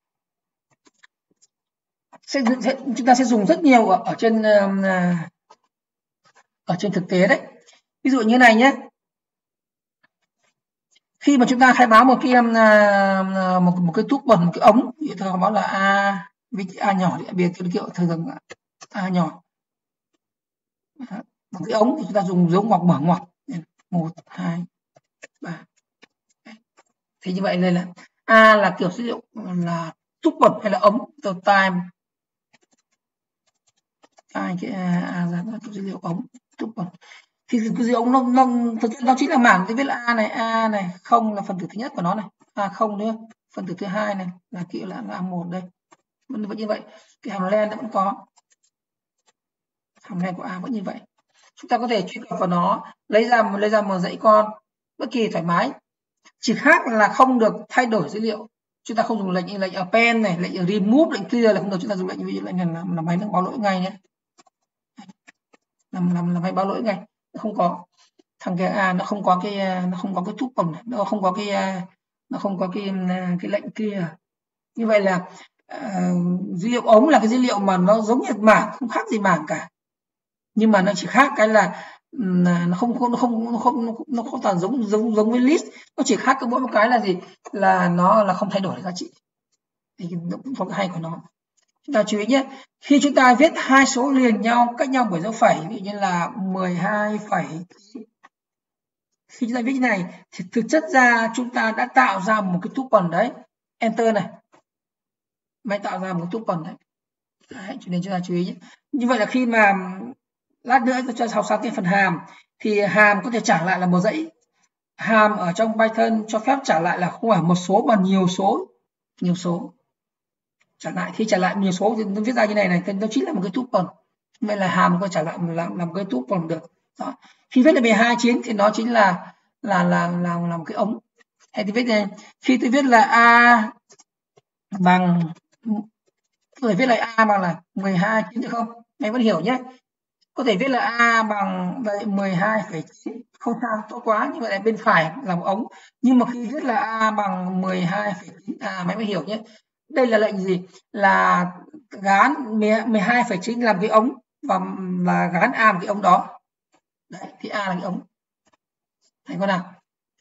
[SPEAKER 1] sẽ, sẽ chúng ta sẽ dùng rất nhiều ở, ở trên ở trên thực tế đấy. Ví dụ như này nhé, khi mà chúng ta khai báo một cái một, một cái tuple, một cái ống, thì tôi khai báo là a với a nhỏ thì biệt cái kiểu thường a nhỏ, một cái ống thì chúng ta dùng dấu ngoặc mở ngoặc một hai ba. Thì như vậy đây là a là kiểu dữ liệu là tuple hay là ống, từ time hai cái a ra là dữ liệu ống tuple. Thì cái dữ liệu ống nó nó thực sự nó chính là mảng, tôi viết là a này, a này không là phần tử thứ nhất của nó này, a không nữa phần tử thứ hai này là kiểu là a một đây, vẫn vẫn như vậy. Cái hàm len nó vẫn có, hàm len của a vẫn như vậy. Chúng ta có thể truy cập vào nó, lấy ra lấy ra một dãy con bất kỳ thoải mái, chỉ khác là không được thay đổi dữ liệu. Chúng ta không dùng lệnh như lệnh append này, lệnh remove, lệnh clear là không được. Chúng ta dùng lệnh ví dụ lệnh này là, là máy nó báo lỗi ngay nhé, làm làm là máy báo lỗi ngay, không có thằng kia a nó không có cái nó không có cái tuple này, nó không có cái nó không có cái cái lệnh clear. Như vậy là uh, dữ liệu ống là cái dữ liệu mà nó giống như mảng, không khác gì mảng cả, nhưng mà nó chỉ khác cái là nó không không nó không nó không nó không toàn giống giống giống với list, nó chỉ khác cái mỗi một cái là gì, là nó là không thay đổi giá trị. Thì nó cũng có cái hay của nó. Chúng ta chú ý nhé, khi chúng ta viết hai số liền nhau cách nhau bởi dấu phẩy, ví dụ như là mười hai phẩy Khi chúng ta viết như này thì thực chất ra chúng ta đã tạo ra một cái tuple đấy, enter này, mới tạo ra một cái tuple đấy. Đấy, cho nên chúng ta chú ý nhé. Như vậy là khi mà lát nữa tôi cho học sang cái phần hàm thì hàm có thể trả lại là một dãy. Hàm ở trong Python cho phép trả lại là không phải một số mà nhiều số, nhiều số. Trả lại khi trả lại nhiều số thì nó viết ra như này này, thì nó chính là một cái tuple. Vậy là hàm có trả lại làm làm cái tuple được. Đó. Khi viết là mười hai chín thì nó chính là là là là là một cái ống. Hay thì viết này, khi tôi viết là a bằng có thể viết là a bằng là mười hai chín được không? Anh vẫn hiểu nhé. Có thể viết là a bằng vậy mười hai phẩy chín, không sao, tốt quá, như vậy là bên phải là một ống. Nhưng mà khi viết là a bằng mười hai phẩy chín, à mày mới hiểu nhé. Đây là lệnh gì? Là gán mười hai phẩy chín làm cái ống và và gán a một cái ống đó. Đấy, thì a là cái ống. Thấy con nào?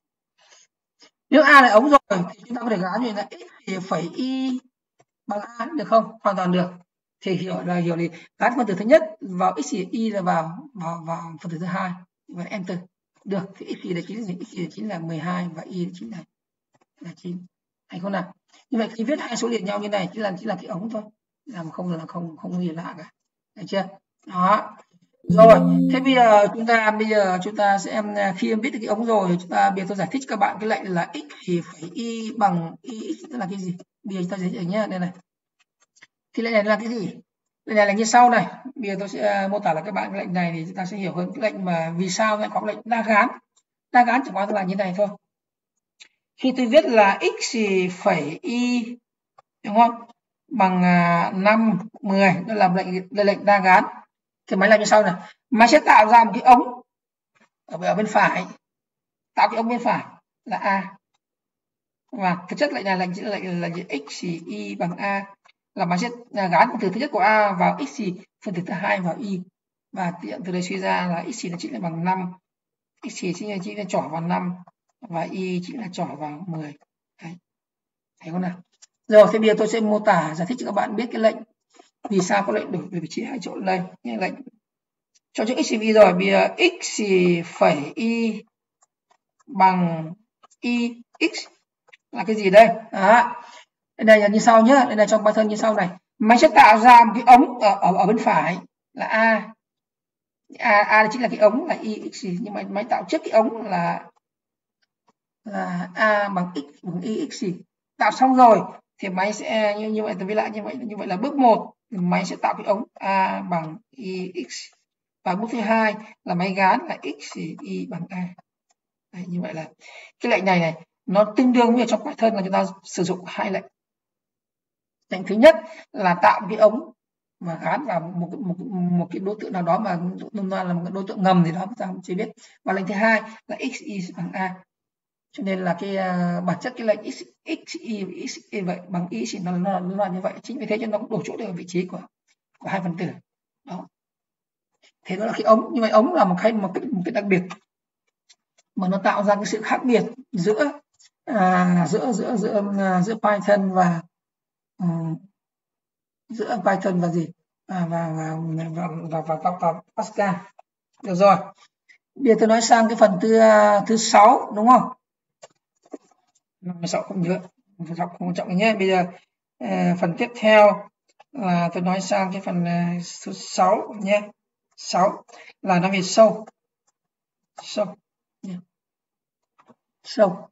[SPEAKER 1] Nếu a là ống rồi thì chúng ta có thể gán như là x phẩy y bằng a được không? Hoàn toàn được. Thì hiểu là hiểu thì gán phần tử thứ nhất vào x y là vào vào vào phần tử thứ hai và enter được. Thì x là chính là x là chính là mười hai và y chính là là chín. Hay không nào? Như vậy khi viết hai số liền nhau như này chỉ là chỉ là cái ống thôi, làm không là không không gì lạ cả. Được chưa? Đó. Rồi, thế bây giờ chúng ta bây giờ chúng ta sẽ khi em biết được cái ống rồi, chúng ta bây giờ tôi giải thích cho các bạn cái lệnh là x thì phải y bằng y tức là cái gì? Bây giờ chúng ta giải thích nhé, đây này. Thì lệnh này là cái gì? Lệnh này là như sau này. Bây giờ tôi sẽ mô tả lại các bạn cái lệnh này thì chúng ta sẽ hiểu hơn cái lệnh mà vì sao lại có lệnh đa gán. Đa gán chỉ có là như này thôi. Khi tôi viết là x phẩy y đúng không? Bằng năm, mười, đó là lệnh là lệnh đa gán. Thì máy làm như sau này. Máy sẽ tạo ra một cái ống ở, ở bên phải. Tạo cái ống bên phải là a. Và thực chất lệnh này là lệnh lệnh là, là x y bằng a, là máy sẽ gán phần tử thứ nhất của a vào x, phần tử thứ hai vào y, và tiện từ đây suy ra là x là chính là bằng năm, x chính là chính là trỏ vào năm và y chính là trỏ vào mười. Đấy. Thấy không nào? Rồi thế bây giờ tôi sẽ mô tả giải thích cho các bạn biết cái lệnh vì sao có lệnh đổi về vị trí hai chỗ đây. Như lệnh cho chữ x y rồi, bây giờ x phẩy y bằng y x là cái gì đây? Đó. Đây là như sau nhé, đây là trong Python như sau này. Máy sẽ tạo ra một cái ống ở ở, ở bên phải là a. a a chính là cái ống là y x, nhưng mà máy tạo trước cái ống là là a bằng x bằng y x. Tạo xong rồi thì máy sẽ như như vậy tôi viết lại như vậy như vậy là bước một, máy sẽ tạo cái ống a bằng y x, và bước thứ hai là máy gán là x y bằng a. Đấy, như vậy là cái lệnh này này nó tương đương với trong Python là chúng ta sử dụng hai lệnh. Lệnh thứ nhất là tạo một cái ống và gán vào một một một cái đối tượng nào đó mà nôm na là một đối tượng ngầm gì đó chúng ta không chưa biết. Và lệnh thứ hai là x y bằng a. Cho nên là cái uh, bản chất cái lệnh x x y x y vậy bằng y thì nó, nó, nó là như vậy. Chính vì thế cho nó cũng đổi chỗ được ở vị trí của của hai phần tử. Đó. Thế đó là cái ống. Nhưng mà ống là một cái một cái, một cái đặc biệt mà nó tạo ra cái sự khác biệt giữa à, giữa giữa giữa giữa Python và um, giữa Python và gì à, và và và và, và, và, và Pascal. Được rồi. Bây giờ tôi nói sang cái phần thứ thứ sáu đúng không? sáu không nhớ, phần sáu không quan trọng nhé. Bây giờ uh, phần tiếp theo là tôi nói sang cái phần uh, số sáu nhé. sáu là nó về sâu. Sâu. Yeah. Sâu.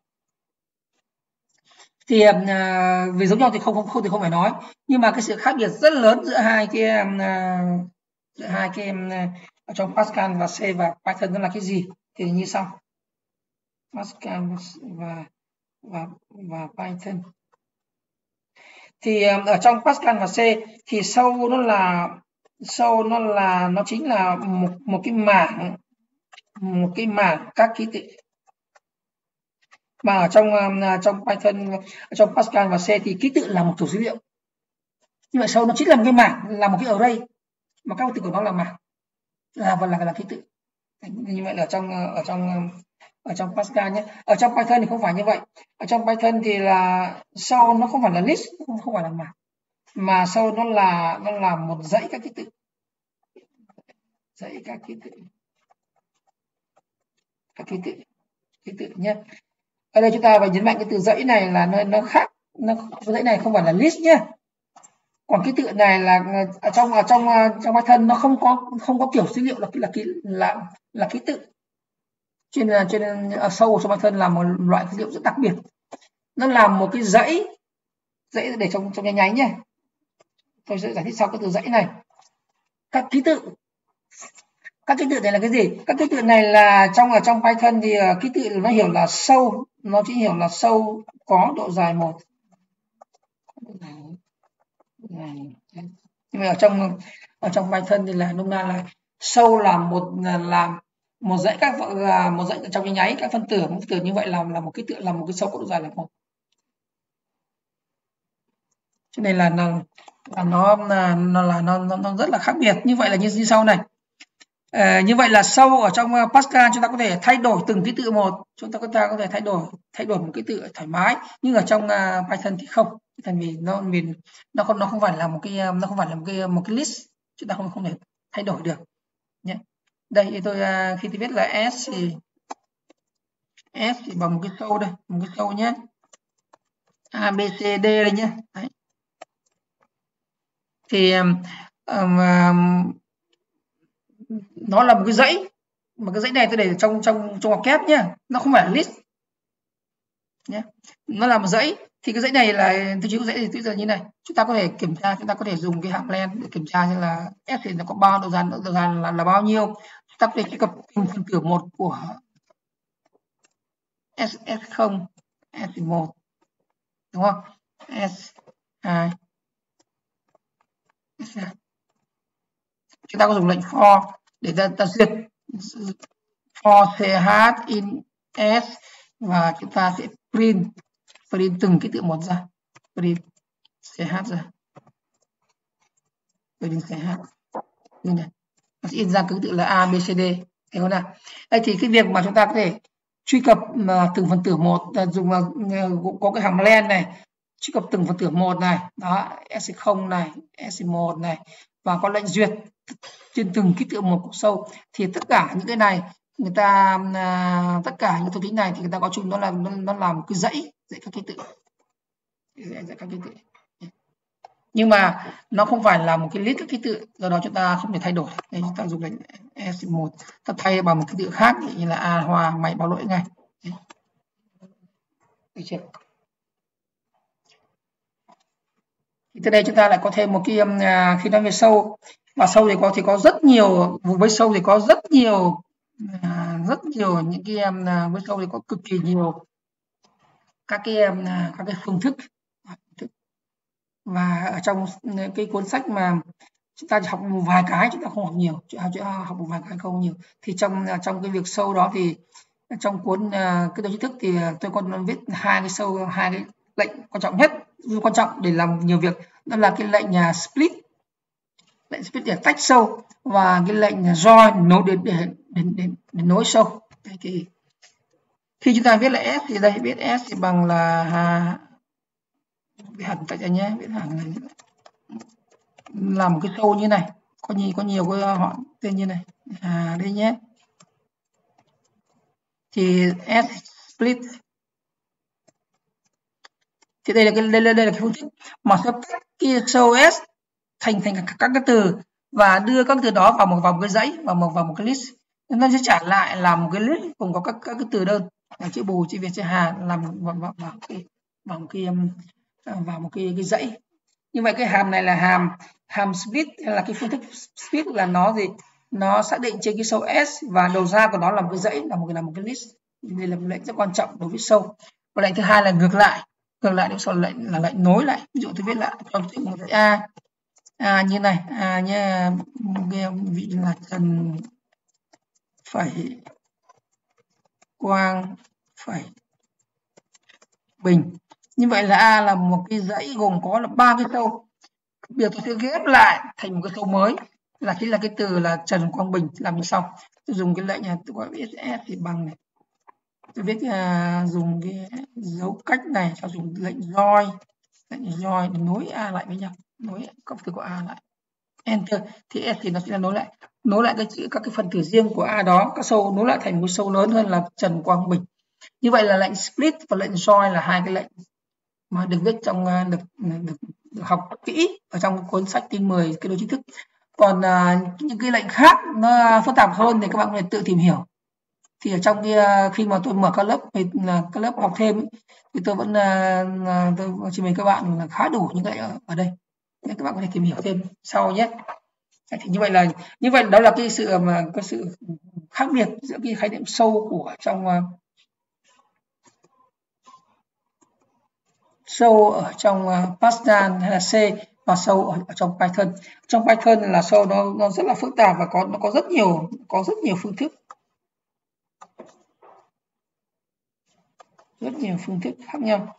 [SPEAKER 1] Thì uh, về giống nhau thì không không không thì không phải nói, nhưng mà cái sự khác biệt rất lớn giữa hai cái uh, giữa hai cái uh, ở trong Pascal và C và Python đó là cái gì thì như sau. Pascal và và và Python thì uh, ở trong Pascal và C thì sâu nó là sâu nó là nó chính là một một cái mảng một cái mảng các ký tự, mà ở trong uh, trong Python, ở trong Pascal và C thì ký tự là một组dữ liệu. Như vậy sâu nó chính là một cái mảng, là một cái array mà các ký tự của nó là mảng, là và là, là, là ký tự. Như vậy là ở trong ở trong ở trong Pascal nhé. Ở trong Python thì không phải như vậy. Ở trong Python thì là sâu nó không phải là list, không, không phải là mảng, mà sâu nó là nó là một dãy các ký tự, dãy các ký tự, các ký tự. ký tự nhé. Ở đây chúng ta phải nhấn mạnh cái từ dãy này là nó, nó khác, nó dãy này không phải là list nhé. Còn ký tự này là ở trong ở trong trong Python nó không có không có kiểu dữ liệu là là ký là là ký tự. Cho nên cho nên ở sâu trong Python là một loại dữ liệu rất đặc biệt. Nó làm một cái dãy dãy để trong trong nháy nháy nhé. Tôi sẽ giải thích sau cái từ dãy này. Các ký tự các ký tự này là cái gì? Các ký tự này là trong ở trong Python thì uh, ký tự nó hiểu là sâu, nó chỉ hiểu là sâu có độ dài một. Nhưng mà ở trong ở trong Python thì là nôm na là sâu là một là một dãy các là một dãy trong nháy nháy các phân tử, phân tử như vậy là là một ký tự là một cái sâu có độ dài là một. Cho nên là nó là nó là nó là nó, nó rất là khác biệt. Như vậy là như, như sau này. À, như vậy là sâu ở trong Pascal chúng ta có thể thay đổi từng ký tự một, chúng ta có ta có thể thay đổi thay đổi một ký tự thoải mái, nhưng ở trong uh, Python thì không, tại vì nó mình nó không nó không phải là một cái nó không phải là một cái một cái list, chúng ta không không thể thay đổi được nhé. Đây thì tôi uh, khi tôi viết là s thì s thì bằng một cái sâu đây, một cái sâu nhé, a b c d đây nhé. Đấy. Thì um, um, nó là một cái dãy, mà cái dãy này tôi để trong trong trong ngoặc kép nhé, nó không phải là list nhé, nó là một dãy. Thì cái dãy này là tôi chữ dãy thì bây giờ như này, chúng ta có thể kiểm tra, chúng ta có thể dùng cái hàm len để kiểm tra xem là s thì nó có bao độ dài độ dài là, là bao nhiêu. Chúng ta có thể truy cập từng phần tử một của s s không, s một, đúng không, s hai, s hai. Chúng ta có dùng lệnh for để ta, ta duyệt for ch in s, và chúng ta sẽ print print từng ký tự một ra, print ch ra, print ch như này, nó sẽ in ra ký tự là a b c d, thấy không nào? Đây thì cái việc mà chúng ta có thể truy cập mà từng phần tử một, dùng có cái hàm len này, truy cập từng phần tử một này, đó, s không này, s một này, và có lệnh duyệt trên từng ký tự một của sâu, thì tất cả những cái này người ta uh, tất cả những thuộc tính này thì người ta có chung nó là nó, nó làm một cái dãy dãy các ký tự, dãy, dãy các ký tự. Nhưng mà nó không phải là một cái list các ký tự, do đó chúng ta không thể thay đổi. Đây, chúng ta dùng lệnh s một, ta thay bằng một ký tự khác như là a hoa mày báo lỗi ngay. Được chưa? Thì từ đây chúng ta lại có thêm một cái uh, khi nói về sâu, và sâu thì có thì có rất nhiều, với sâu thì có rất nhiều à, rất nhiều những cái um, với sâu thì có cực kỳ nhiều các cái um, các cái phương thức. Và ở trong cái cuốn sách mà chúng ta chỉ học một vài cái, chúng ta không học nhiều, chúng ta học một vài cái không nhiều, thì trong trong cái việc sâu đó thì trong cuốn uh, cái đồ tri thức thì tôi còn viết hai cái sâu, hai cái lệnh quan trọng nhất, quan trọng để làm nhiều việc, đó là cái lệnh uh, split, lệnh split để tách sâu, và cái lệnh join nối để để, để, để, để nối sâu. Đây, thì khi chúng ta viết là s thì đây viết s thì bằng là à, viết hẳn tại đây nhé, viết hẳn này là một cái sâu như này, có nhiều có nhiều cái họ tên như này, à đây nhé, thì s split thì đây là cái đây là, đây là cái phương thức mà sẽ tách cái sâu s thành thành các, các cái từ và đưa các từ đó vào một vào một cái dãy, vào một vào một cái list, nó sẽ trả lại là một cái list cùng có các các cái từ đơn, chữ bù, chữ việt, chữ hàn làm vào vào, vào cái vào một cái vào một cái cái dãy. Như vậy cái hàm này là hàm hàm split, hay là cái phương thức split là nó gì, nó xác định trên cái sâu s và đầu ra của nó là một cái dãy, là một cái là một cái list. Đây là một lệnh rất quan trọng đối với sâu. Và lệnh thứ hai là ngược lại, ngược lại nếu sau lệnh là lệnh nối lại. Ví dụ tôi viết lại trong chữ một a a như này, a nhé, vị là Trần phẩy Quang phẩy Bình. Như vậy là a là một cái dãy gồm có là ba cái sâu. Bây giờ tôi sẽ ghép lại thành một cái sâu mới, là chính là cái từ là Trần Quang Bình. Làm như sau, tôi dùng cái lệnh này, tôi gọi viết s thì bằng này, tôi viết uh, dùng cái dấu cách này, cho dùng lệnh join, lệnh join để nối a lại với nhau, nối các từ của a lại, enter thì s thì nó sẽ là nối lại nối lại cái chữ các cái phần tử riêng của a đó, các sâu nối lại thành một sâu lớn hơn là Trần Quang Bình. Như vậy là lệnh split và lệnh join là hai cái lệnh mà được viết trong được, được, được học kỹ ở trong cuốn sách tin mười cái đồ chính thức. Còn uh, những cái lệnh khác nó phức tạp hơn thì các bạn có thể tự tìm hiểu. Thì ở trong cái khi mà tôi mở các lớp là các lớp học thêm thì tôi vẫn uh, tôi chỉ mình các bạn là khá đủ những cái ở, ở đây nên các bạn có thể tìm hiểu thêm sau nhé. Thì như vậy là như vậy đó là cái sự mà có sự khác biệt giữa cái khái niệm sâu của trong uh, sâu ở trong uh, Pascal hay là C và sâu ở, ở trong Python. Trong Python là sâu nó nó rất là phức tạp và có nó có rất nhiều có rất nhiều phương thức rất nhiều phương thức khác nhau.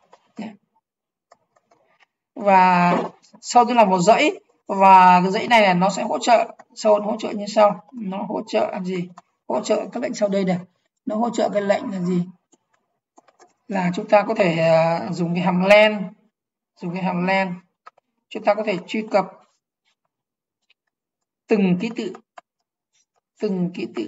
[SPEAKER 1] Và sâu tức là một dãy và cái dãy này là nó sẽ hỗ trợ sâu hỗ trợ như sau. Nó hỗ trợ làm gì? Hỗ trợ các lệnh sau đây này. Nó hỗ trợ cái lệnh là gì? Là chúng ta có thể uh, dùng cái hàm len dùng cái hàm len chúng ta có thể truy cập từng ký tự từng ký tự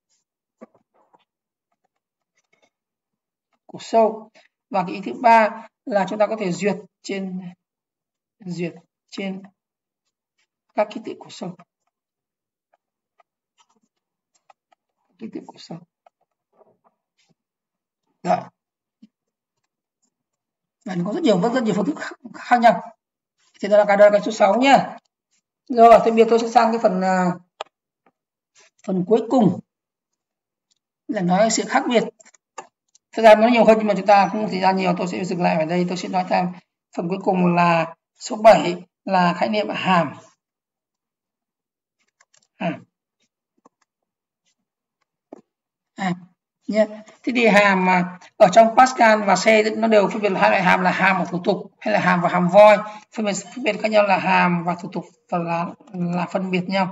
[SPEAKER 1] của sâu. Và cái ý thứ ba là chúng ta có thể duyệt trên duyệt trên các ký tự của sâu ký tự của sâu. Rồi. Và có rất nhiều rất nhiều phương thức khác, khác nhau. Thì đó là cái đó là cái số sáu nhá. Rồi, thì bây giờ tôi sẽ sang cái phần uh, phần cuối cùng là nói sự khác biệt. Thực ra nó nhiều hơn nhưng mà chúng ta không thời gian nhiều, tôi sẽ dừng lại ở đây. Tôi sẽ nói thêm phần cuối cùng là số bảy là khái niệm hàm. Hàm. Hàm nhé. Thế thì hàm mà ở trong Pascal và C nó đều phân biệt hai loại hàm là hàm và thủ tục hay là hàm và hàm void. Phân biệt phân biệt khác nhau là hàm và thủ tục và là là phân biệt nhau.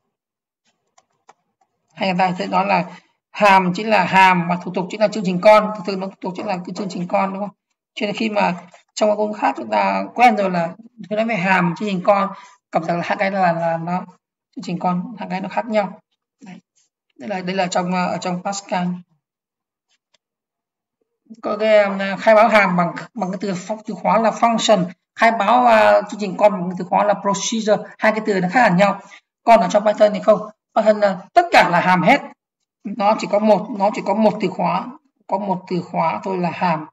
[SPEAKER 1] Hay người ta sẽ nói là hàm chính là hàm và thủ tục chính là chương trình con. Thực sự nó thủ tục chính là cái chương trình con, đúng không? Cho nên khi mà trong các công khác chúng ta quen rồi là khi nói về hàm chương trình con, cảm giác là hai cái là là nó chương trình con, hai cái nó khác nhau. Đấy. Đây là đây là trong ở trong Pascal. Có cái khai báo hàm bằng bằng cái từ từ khóa là function, khai báo uh, chương trình con bằng cái từ khóa là procedure, hai cái từ nó khác hẳn nhau. Còn ở trong Python thì không, Python uh, tất cả là hàm hết, nó chỉ có một nó chỉ có một từ khóa, có một từ khóa thôi là hàm,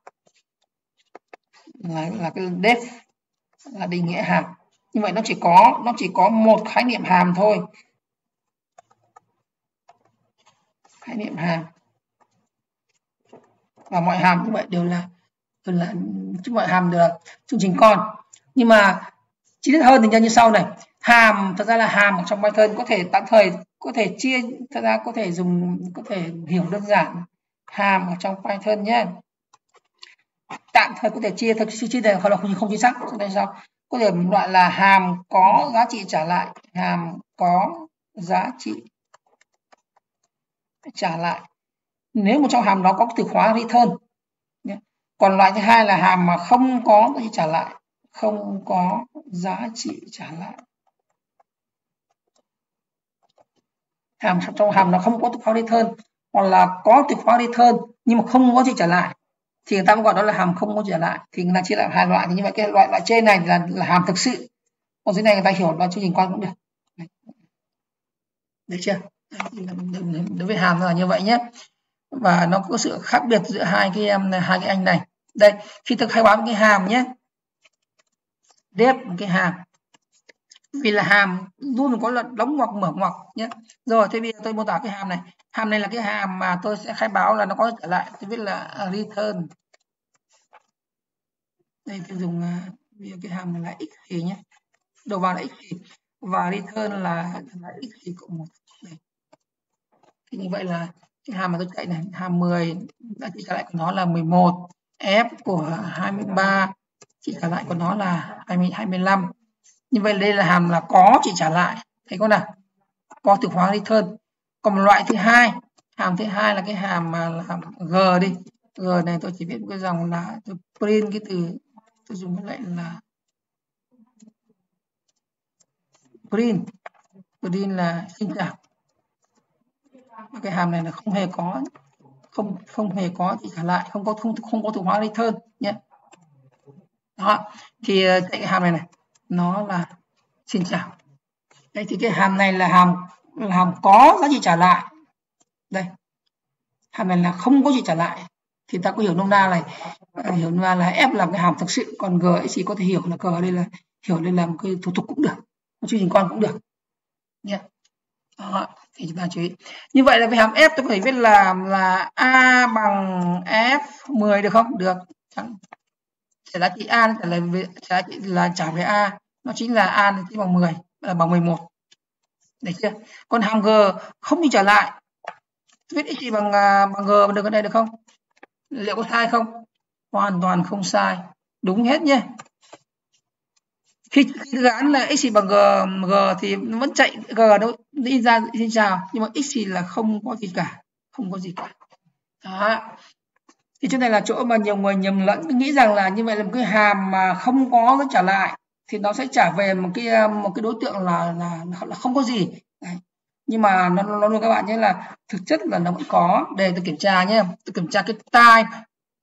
[SPEAKER 1] là, là cái def là định nghĩa hàm. Như vậy nó chỉ có nó chỉ có một khái niệm hàm thôi, khái niệm hàm. Và mọi hàm như vậy đều là đều là chứ mọi hàm đều là chương trình con. Nhưng mà chi tiết hơn thì như sau này, hàm thật ra là hàm ở trong Python có thể tạm thời có thể chia thật ra có thể dùng có thể hiểu đơn giản hàm ở trong Python nhé, tạm thời có thể chia thật chia này không là không, không chính xác. Cho nên sao có thể loại là hàm có giá trị trả lại, hàm có giá trị trả lại nếu một trong hàm đó có từ khóa return. Còn loại thứ hai là hàm mà không có giá trị trả lại, không có giá trị trả lại. Hàm trong hàm nó không có từ khóa return hoặc là có từ khóa return nhưng mà không có gì trả lại thì người ta gọi đó là hàm không có trả lại. Thì người ta chia làm hai loại. Thì như vậy cái loại loại trên này là, là hàm thực sự, còn dưới này người ta hiểu là chương trình con cũng được. Đấy. Được chưa? Đối với hàm là như vậy nhé. Và nó có sự khác biệt giữa hai cái hai cái anh này. Đây, khi tôi khai báo cái hàm nhé, def một cái hàm, vì là hàm luôn có là đóng ngoặc mở ngoặc nhé. Rồi thế bây giờ tôi mô tả cái hàm này, hàm này là cái hàm mà tôi sẽ khai báo là nó có trở lại, tôi viết là return. Đây tôi dùng uh, cái hàm này là x thì nhé, đầu vào là x thì và return là, là x thì cộng một. Đây. Thì như vậy là cái hàm mà tôi chạy này, hàm mười giá trị trả lại của nó là mười một, f của hai mươi ba trị trả lại của nó là hai mươi, hai mươi lăm. Như vậy đây là hàm là có trị trả lại, thấy không nào, có từ khóa return. Còn một loại thứ hai, hàm thứ hai là cái hàm mà là hàm g đi, g này tôi chỉ viết một cái dòng là tôi print cái từ, tôi dùng cái lệnh là print, print là xin chào. Cái hàm này là không hề có không không hề có gì trả lại, không có không không có từ khóa return nhé. Đó, thì cái hàm này này nó là xin chào. Đây thì cái hàm này là hàm là hàm có giá trị trả lại. Đây, hàm này là không có gì trả lại, thì ta có hiểu nôm na này, hiểu nôm na là F là cái hàm thực sự, còn G ấy chỉ có thể hiểu là G ở đây là hiểu đây là một cái thủ tục cũng được, một chương trình con cũng được nhé. Đó, thì chúng ta chú ý như vậy là với hàm F tôi có thể viết là là A bằng F mười được không? Được. Trả giá trị A trả lời về trả trị là trả về A, nó chính là A là bằng mười, là bằng mười một. Được chưa? Còn hàm G không đi trả lại, viết x bằng bằng G được cái này được không? Liệu có sai không? Hoàn toàn không sai, đúng hết nhé. Khi dự án là x bằng g, g thì nó vẫn chạy g đâu đi ra xin chào, nhưng mà x là không có gì cả, không có gì cả. Đó. Thì chỗ này là chỗ mà nhiều người nhầm lẫn, nghĩ rằng là như vậy là một cái hàm mà không có nó trả lại thì nó sẽ trả về một cái một cái đối tượng là là, là không có gì. Đấy. Nhưng mà nó nó luôn các bạn nhé, là thực chất là nó vẫn có. Để tôi kiểm tra nhé, tôi kiểm tra cái type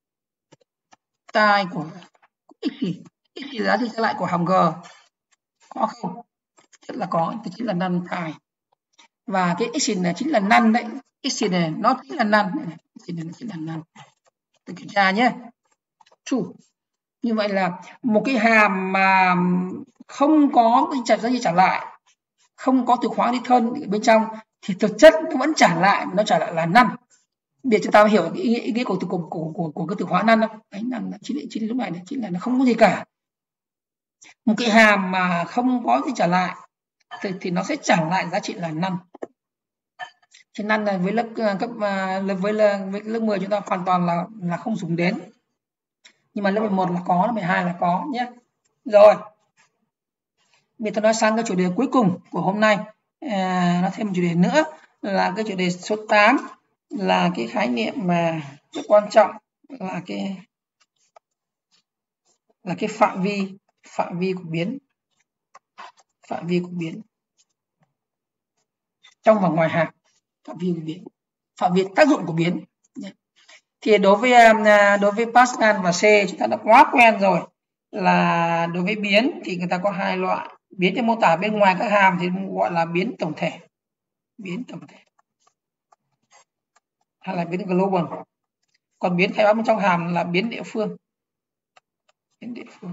[SPEAKER 1] type của x gì, x gì giá trị trả lại của hàm g có không? Rất là có, thì chính là none type. Và cái x này chính là none đấy, x này nó chính là none, x này nó chính là none. Tôi kiểm tra nhé. True. Như vậy là một cái hàm mà không có cái giá trị trả lại, không có từ khóa return ở bên trong thì thực chất nó vẫn trả lại, nó trả lại là none. Để chúng ta hiểu cái ý nghĩa, ý nghĩa của từ của, của, của, của cái từ khóa none không? Đấy là chính chính lúc này này chính là nó không có gì cả. Một cái hàm mà không có gì trả lại thì, thì nó sẽ trả lại giá trị là none. Cho nên là với lớp cấp với lớp với lớp mười chúng ta hoàn toàn là là không dùng đến. Nhưng mà lớp mười một là có, lớp mười hai là có nhé. Rồi. Bây giờ tôi nói sang cái chủ đề cuối cùng của hôm nay. À, nó thêm một chủ đề nữa là cái chủ đề số tám, là cái khái niệm mà rất quan trọng là cái là cái phạm vi phạm vi của biến. Phạm vi của biến. Trong và ngoài hàm. Phạm vi của biến. Phạm vi tác dụng của biến. Thì đối với đối với Pascal và C chúng ta đã quá quen rồi, là đối với biến thì người ta có hai loại. Biến để mô tả bên ngoài các hàm thì gọi là biến tổng thể, biến tổng thể hay là biến global. Còn biến khai báo bên trong hàm là biến địa phương, biến địa phương.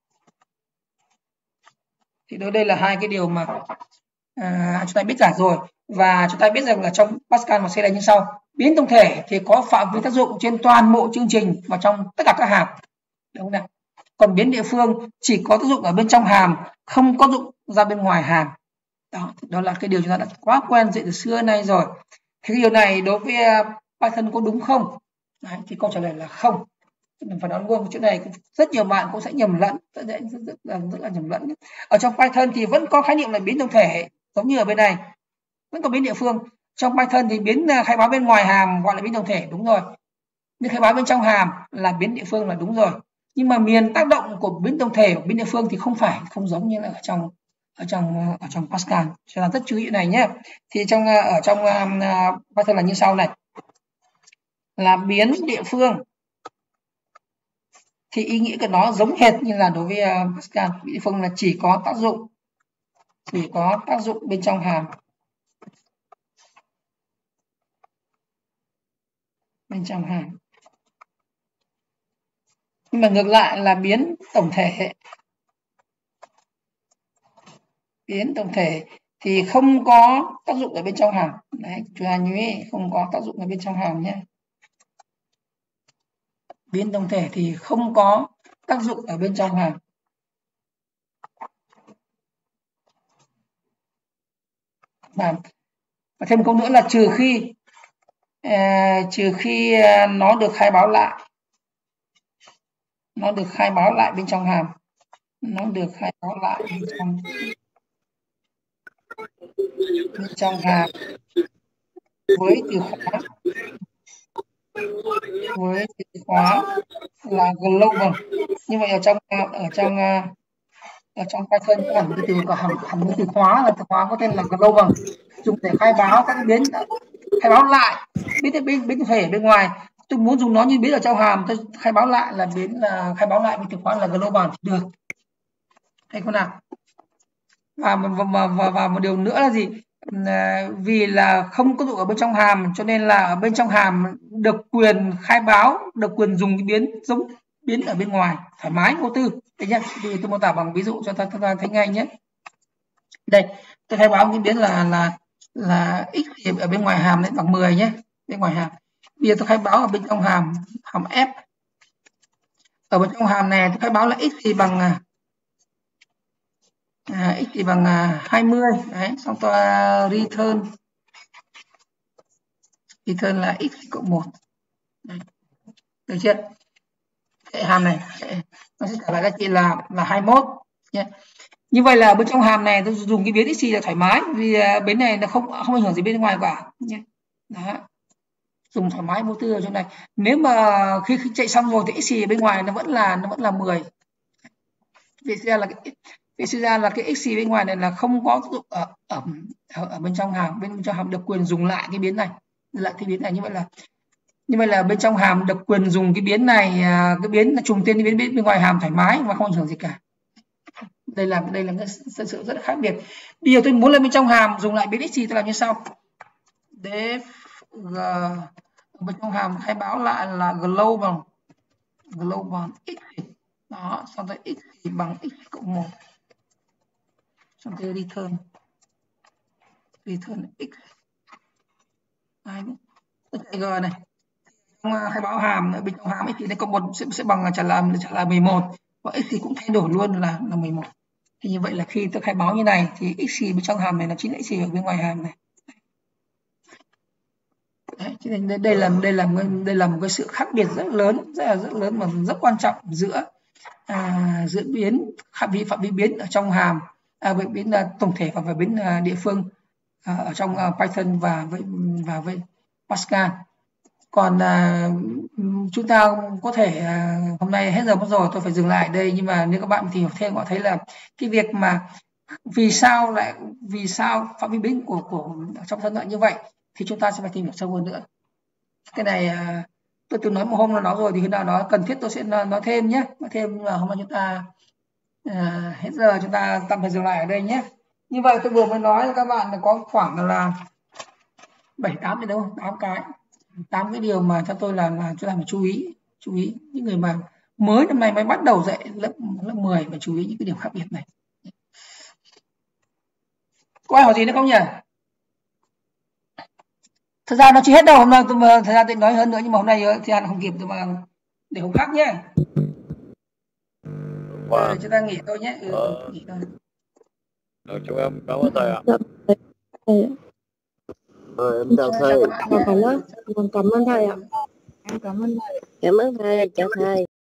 [SPEAKER 1] Thì đây là hai cái điều mà à, chúng ta biết cả rồi. Và chúng ta biết rằng là trong Pascal và C là như sau. Biến tổng thể thì có phạm vi tác dụng trên toàn bộ chương trình và trong tất cả các hàm, đúng không nào? Còn biến địa phương chỉ có tác dụng ở bên trong hàm, không có dụng ra bên ngoài hàm. Đó, đó là cái điều chúng ta đã quá quen dậy từ xưa nay rồi. Thì cái điều này đối với Python có đúng không? Đấy, thì câu trả lời là không. Mình phải nói luôn chỗ này rất nhiều bạn cũng sẽ nhầm lẫn, rất, rất, rất, là, rất là nhầm lẫn. Ở trong Python thì vẫn có khái niệm là biến tổng thể, giống như ở bên này vẫn có biến địa phương. Trong Python thì biến khai báo bên ngoài hàm gọi là biến tổng thể, đúng rồi. Biến khai báo bên trong hàm là biến địa phương là đúng rồi. Nhưng mà miền tác động của biến tổng thể và biến địa phương thì không phải, không giống như là ở trong ở trong ở trong Pascal. Cho nên rất chú ý này nhé. Thì trong ở trong uh, Python là như sau này, là biến địa phương thì ý nghĩa của nó giống hệt như là đối với uh, Pascal. Biến địa phương là chỉ có tác dụng chỉ có tác dụng bên trong hàm, bên trong hàm. Nhưng mà ngược lại là biến tổng thể, biến tổng thể thì không có tác dụng ở bên trong hàm. Đấy, chúng ta nhớ không có tác dụng ở bên trong hàm nhé. Biến tổng thể thì không có tác dụng ở bên trong hàm. Và thêm một câu nữa là trừ khi uh, trừ khi uh, nó được khai báo lại, nó được khai báo lại bên trong hàm, nó được khai báo lại bên trong bên trong hàm với từ khóa với từ khóa là global. Như vậy ở trong ở trong ở trong Python có hẳn cái từ có hẳn hẳn cái từ khóa là từ khóa có tên là global, dùng để khai báo các biến khai báo lại biến biến biến thể ở bên ngoài, tôi muốn dùng nó như biến ở trong hàm, tôi khai báo lại là biến là khai báo lại với từ khóa là global thì được, hay không nào? Và và, và, và, và một điều nữa là gì? À, vì là không có dụ ở bên trong hàm cho nên là ở bên trong hàm được quyền khai báo, được quyền dùng cái biến giống biến ở bên ngoài thoải mái vô tư. Đấy nhá, thì tôi mô tả bằng ví dụ cho ta, ta thấy ngay nhé. Đây, tôi khai báo cái biến là là là x thì ở bên ngoài hàm đấy bằng mười nhé, bên ngoài hàm. Bây giờ tôi khai báo ở bên trong hàm hàm f, ở bên trong hàm này tôi khai báo là x thì bằng à, x thì bằng à, hai mươi đấy, xong tôi return return là x cộng một, được chưa? Cái hàm này nó sẽ trả lại giá trị là là hai mươi mốt nhé. Như vậy là bên trong hàm này tôi dùng cái biến x là thoải mái, vì biến này là không không ảnh hưởng gì bên ngoài cả nhé. Đó, dùng thoải mái vô tư ở trong này. Nếu mà khi, khi chạy xong rồi thì x bên ngoài nó vẫn là nó vẫn là mười. Vì ra là cái vì ra là cái x bên ngoài này là không có dụng ở, ở ở ở bên trong hàm, bên trong hàm được quyền dùng lại cái biến này, lại cái biến này. Như vậy là như vậy là bên trong hàm được quyền dùng cái biến này, cái biến là trùng tên cái biến, biến bên ngoài hàm thoải mái và không ảnh hưởng gì cả. Đây là đây là cái sự, sự rất là khác biệt. Bây giờ tôi muốn lên bên trong hàm dùng lại biến x tôi làm như sau. Def g bên trong hàm khai báo lại là global global x, đó, xong rồi x thì bằng x cộng một, xong rồi return return x. Đấy, g này trong khai báo hàm ở bên trong hàm x thì nó cộng một sẽ, sẽ bằng là trả lời trả lời mười một, và x thì cũng thay đổi luôn là là mười một. Thì như vậy là khi tôi khai báo như này thì x bên trong hàm này là chính là x ở bên ngoài hàm này. Đấy, đây, đây là đây là đây là một cái sự khác biệt rất lớn, rất là rất lớn và rất quan trọng giữa à, giữa biến phạm vi phạm vi biến ở trong hàm, à, với biến là tổng thể và với biến à, địa phương à, ở trong à, Python và với và với Pascal. Còn à, chúng ta có thể à, hôm nay hết giờ mất rồi, tôi phải dừng lại đây, nhưng mà nếu các bạn tìm hiểu thêm họ thấy là cái việc mà vì sao lại vì sao phạm vi biến của của trong thân lại như vậy thì chúng ta sẽ phải tìm hiểu sâu hơn nữa. Cái này à, tôi từng nói một hôm là nói rồi, thì khi nào nó cần thiết tôi sẽ nói thêm nhé, nói thêm. Là hôm nay chúng ta à, hết giờ chúng ta tạm thời dừng lại ở đây nhé. Như vậy tôi vừa mới nói các bạn là có khoảng là bảy tám cái đâu tám cái tám cái điều mà theo tôi là là chúng ta phải chú ý chú ý những người mà mới năm nay mới bắt đầu dạy lớp lớp mười phải chú ý những cái điều khác biệt này. Có ai hỏi gì nữa không nhỉ? Thật ra nó chưa hết đâu, hôm nay tôi thời gian định nói hơn nữa nhưng mà hôm nay thời gian không kịp, tôi mà để hôm khác nhé. Wow. Ừ, chúng ta nghỉ thôi nhé. Ừ, ờ... nghỉ thôi.
[SPEAKER 2] Ờ, chúng em cảm ơn thầy ạ.
[SPEAKER 3] Ờ, em chào thầy. Cảm ơn, cảm ơn thầy ạ. Em cảm ơn thầy. Cảm ơn thầy, chào thầy.